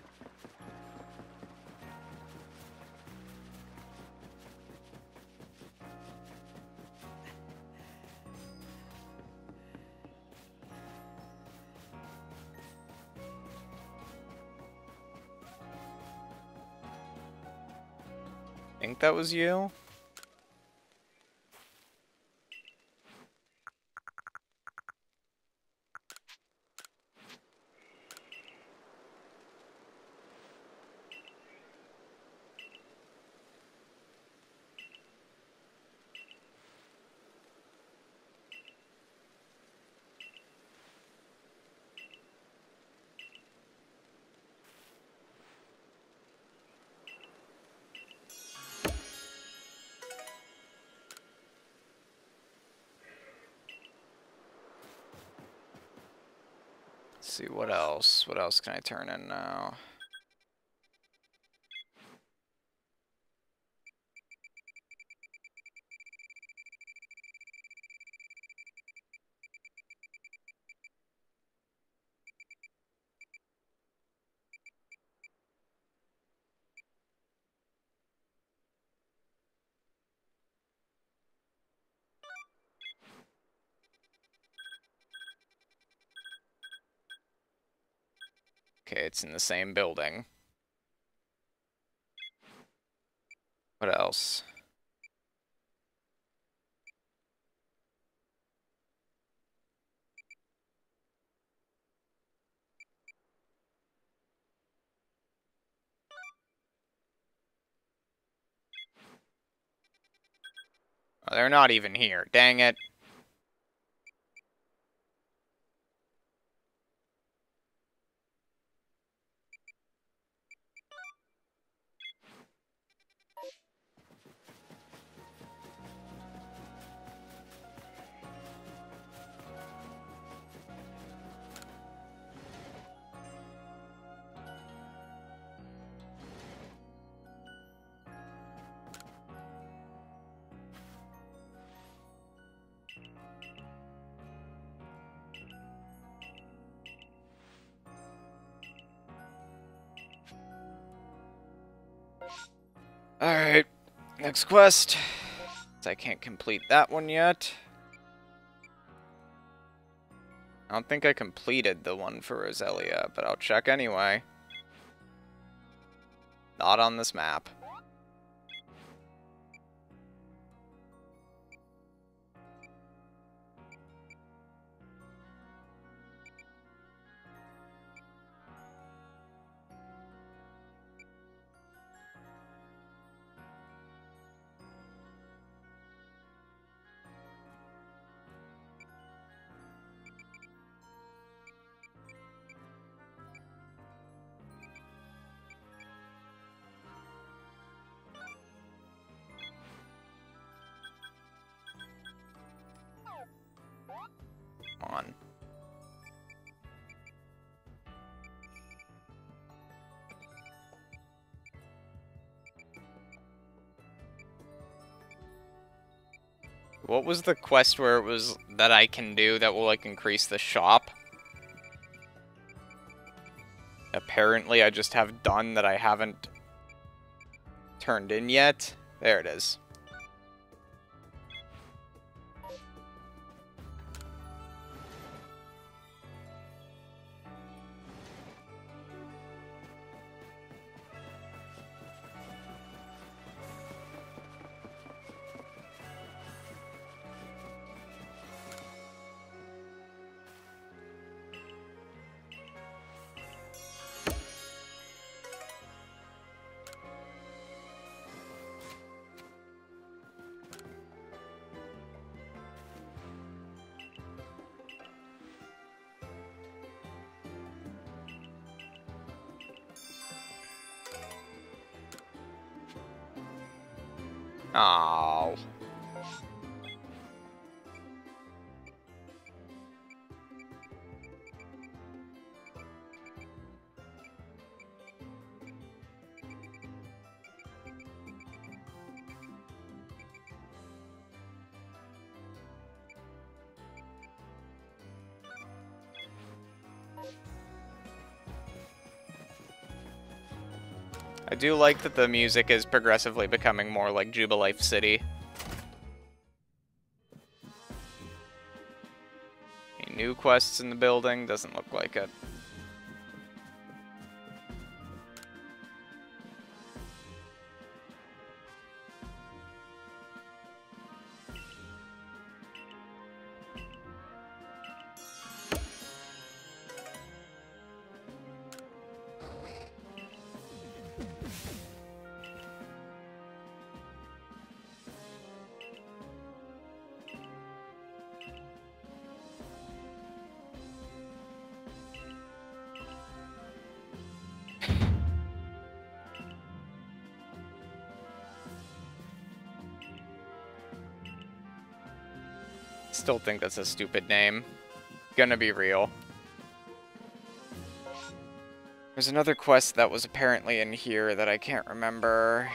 I think that was you? Let's see, what else? What else can I turn in now? Okay, it's in the same building. What else? Oh, they're not even here. Dang it. Alright, next quest. I can't complete that one yet. I don't think I completed the one for Roselia, but I'll check anyway. Not on this map. On. What was the quest where it was that I can do that will, like, increase the shop? Apparently I just have done that I haven't turned in yet. There it is. Oh. I do like that the music is progressively becoming more like Jubilife City. Any new quests in the building? Doesn't look like it. Still think that's a stupid name. Gonna be real. There's another quest that was apparently in here that I can't remember.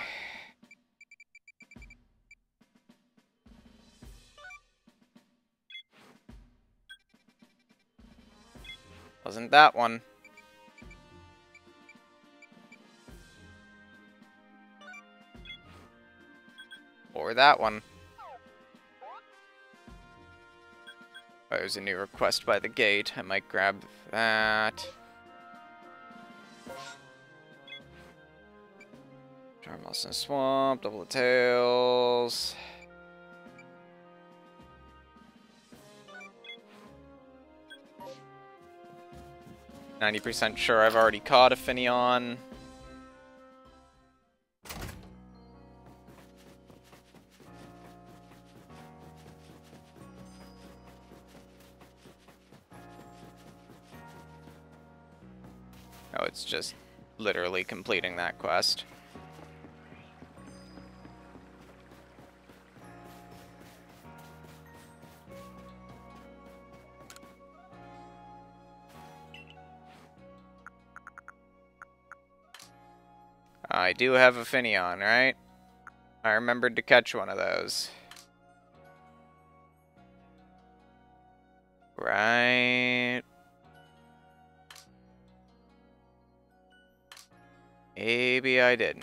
Wasn't that one. Or that one. Oh, there's a new request by the gate. I might grab that. Jarmoss in the Swamp, Double the Tails. ninety percent sure I've already caught a Finneon. Oh, it's just literally completing that quest. I do have a Finneon, right? I remembered to catch one of those. Right. Maybe I didn't.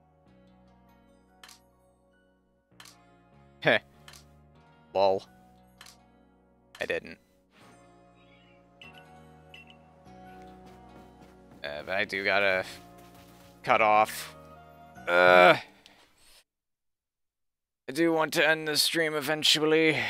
Heh. Lol. I didn't. Uh, but I do gotta cut off. Uh, I do want to end the stream eventually.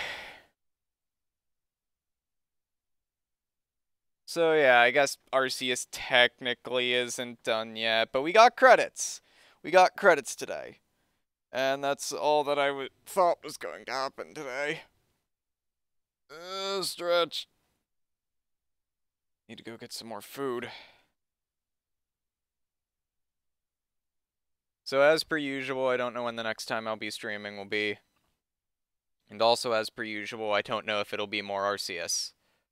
So yeah, I guess Arceus technically isn't done yet, but we got credits. We got credits today. And that's all that I w thought was going to happen today. Uh, stretch. Need to go get some more food. So as per usual, I don't know when the next time I'll be streaming will be. And also as per usual, I don't know if it'll be more Arceus.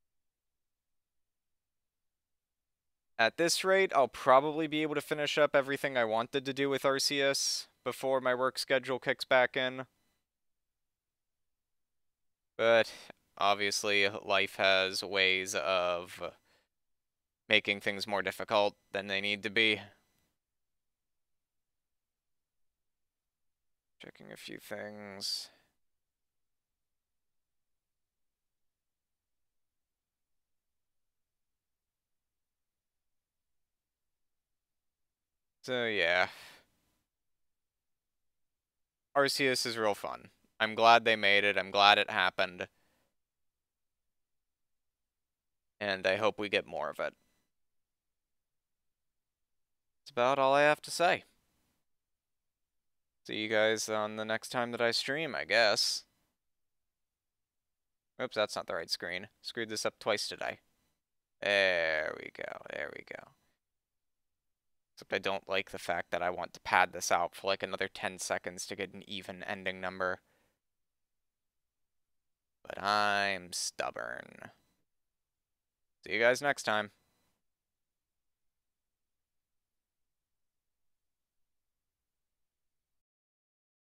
At this rate, I'll probably be able to finish up everything I wanted to do with Arceus before my work schedule kicks back in. But obviously, life has ways of making things more difficult than they need to be. Checking a few things. So yeah. Arceus is real fun. I'm glad they made it. I'm glad it happened. And I hope we get more of it. That's about all I have to say. See you guys on the next time that I stream, I guess. Oops, that's not the right screen. Screwed this up twice today. There we go. There we go. Except I don't like the fact that I want to pad this out for like another ten seconds to get an even ending number. But I'm stubborn. See you guys next time.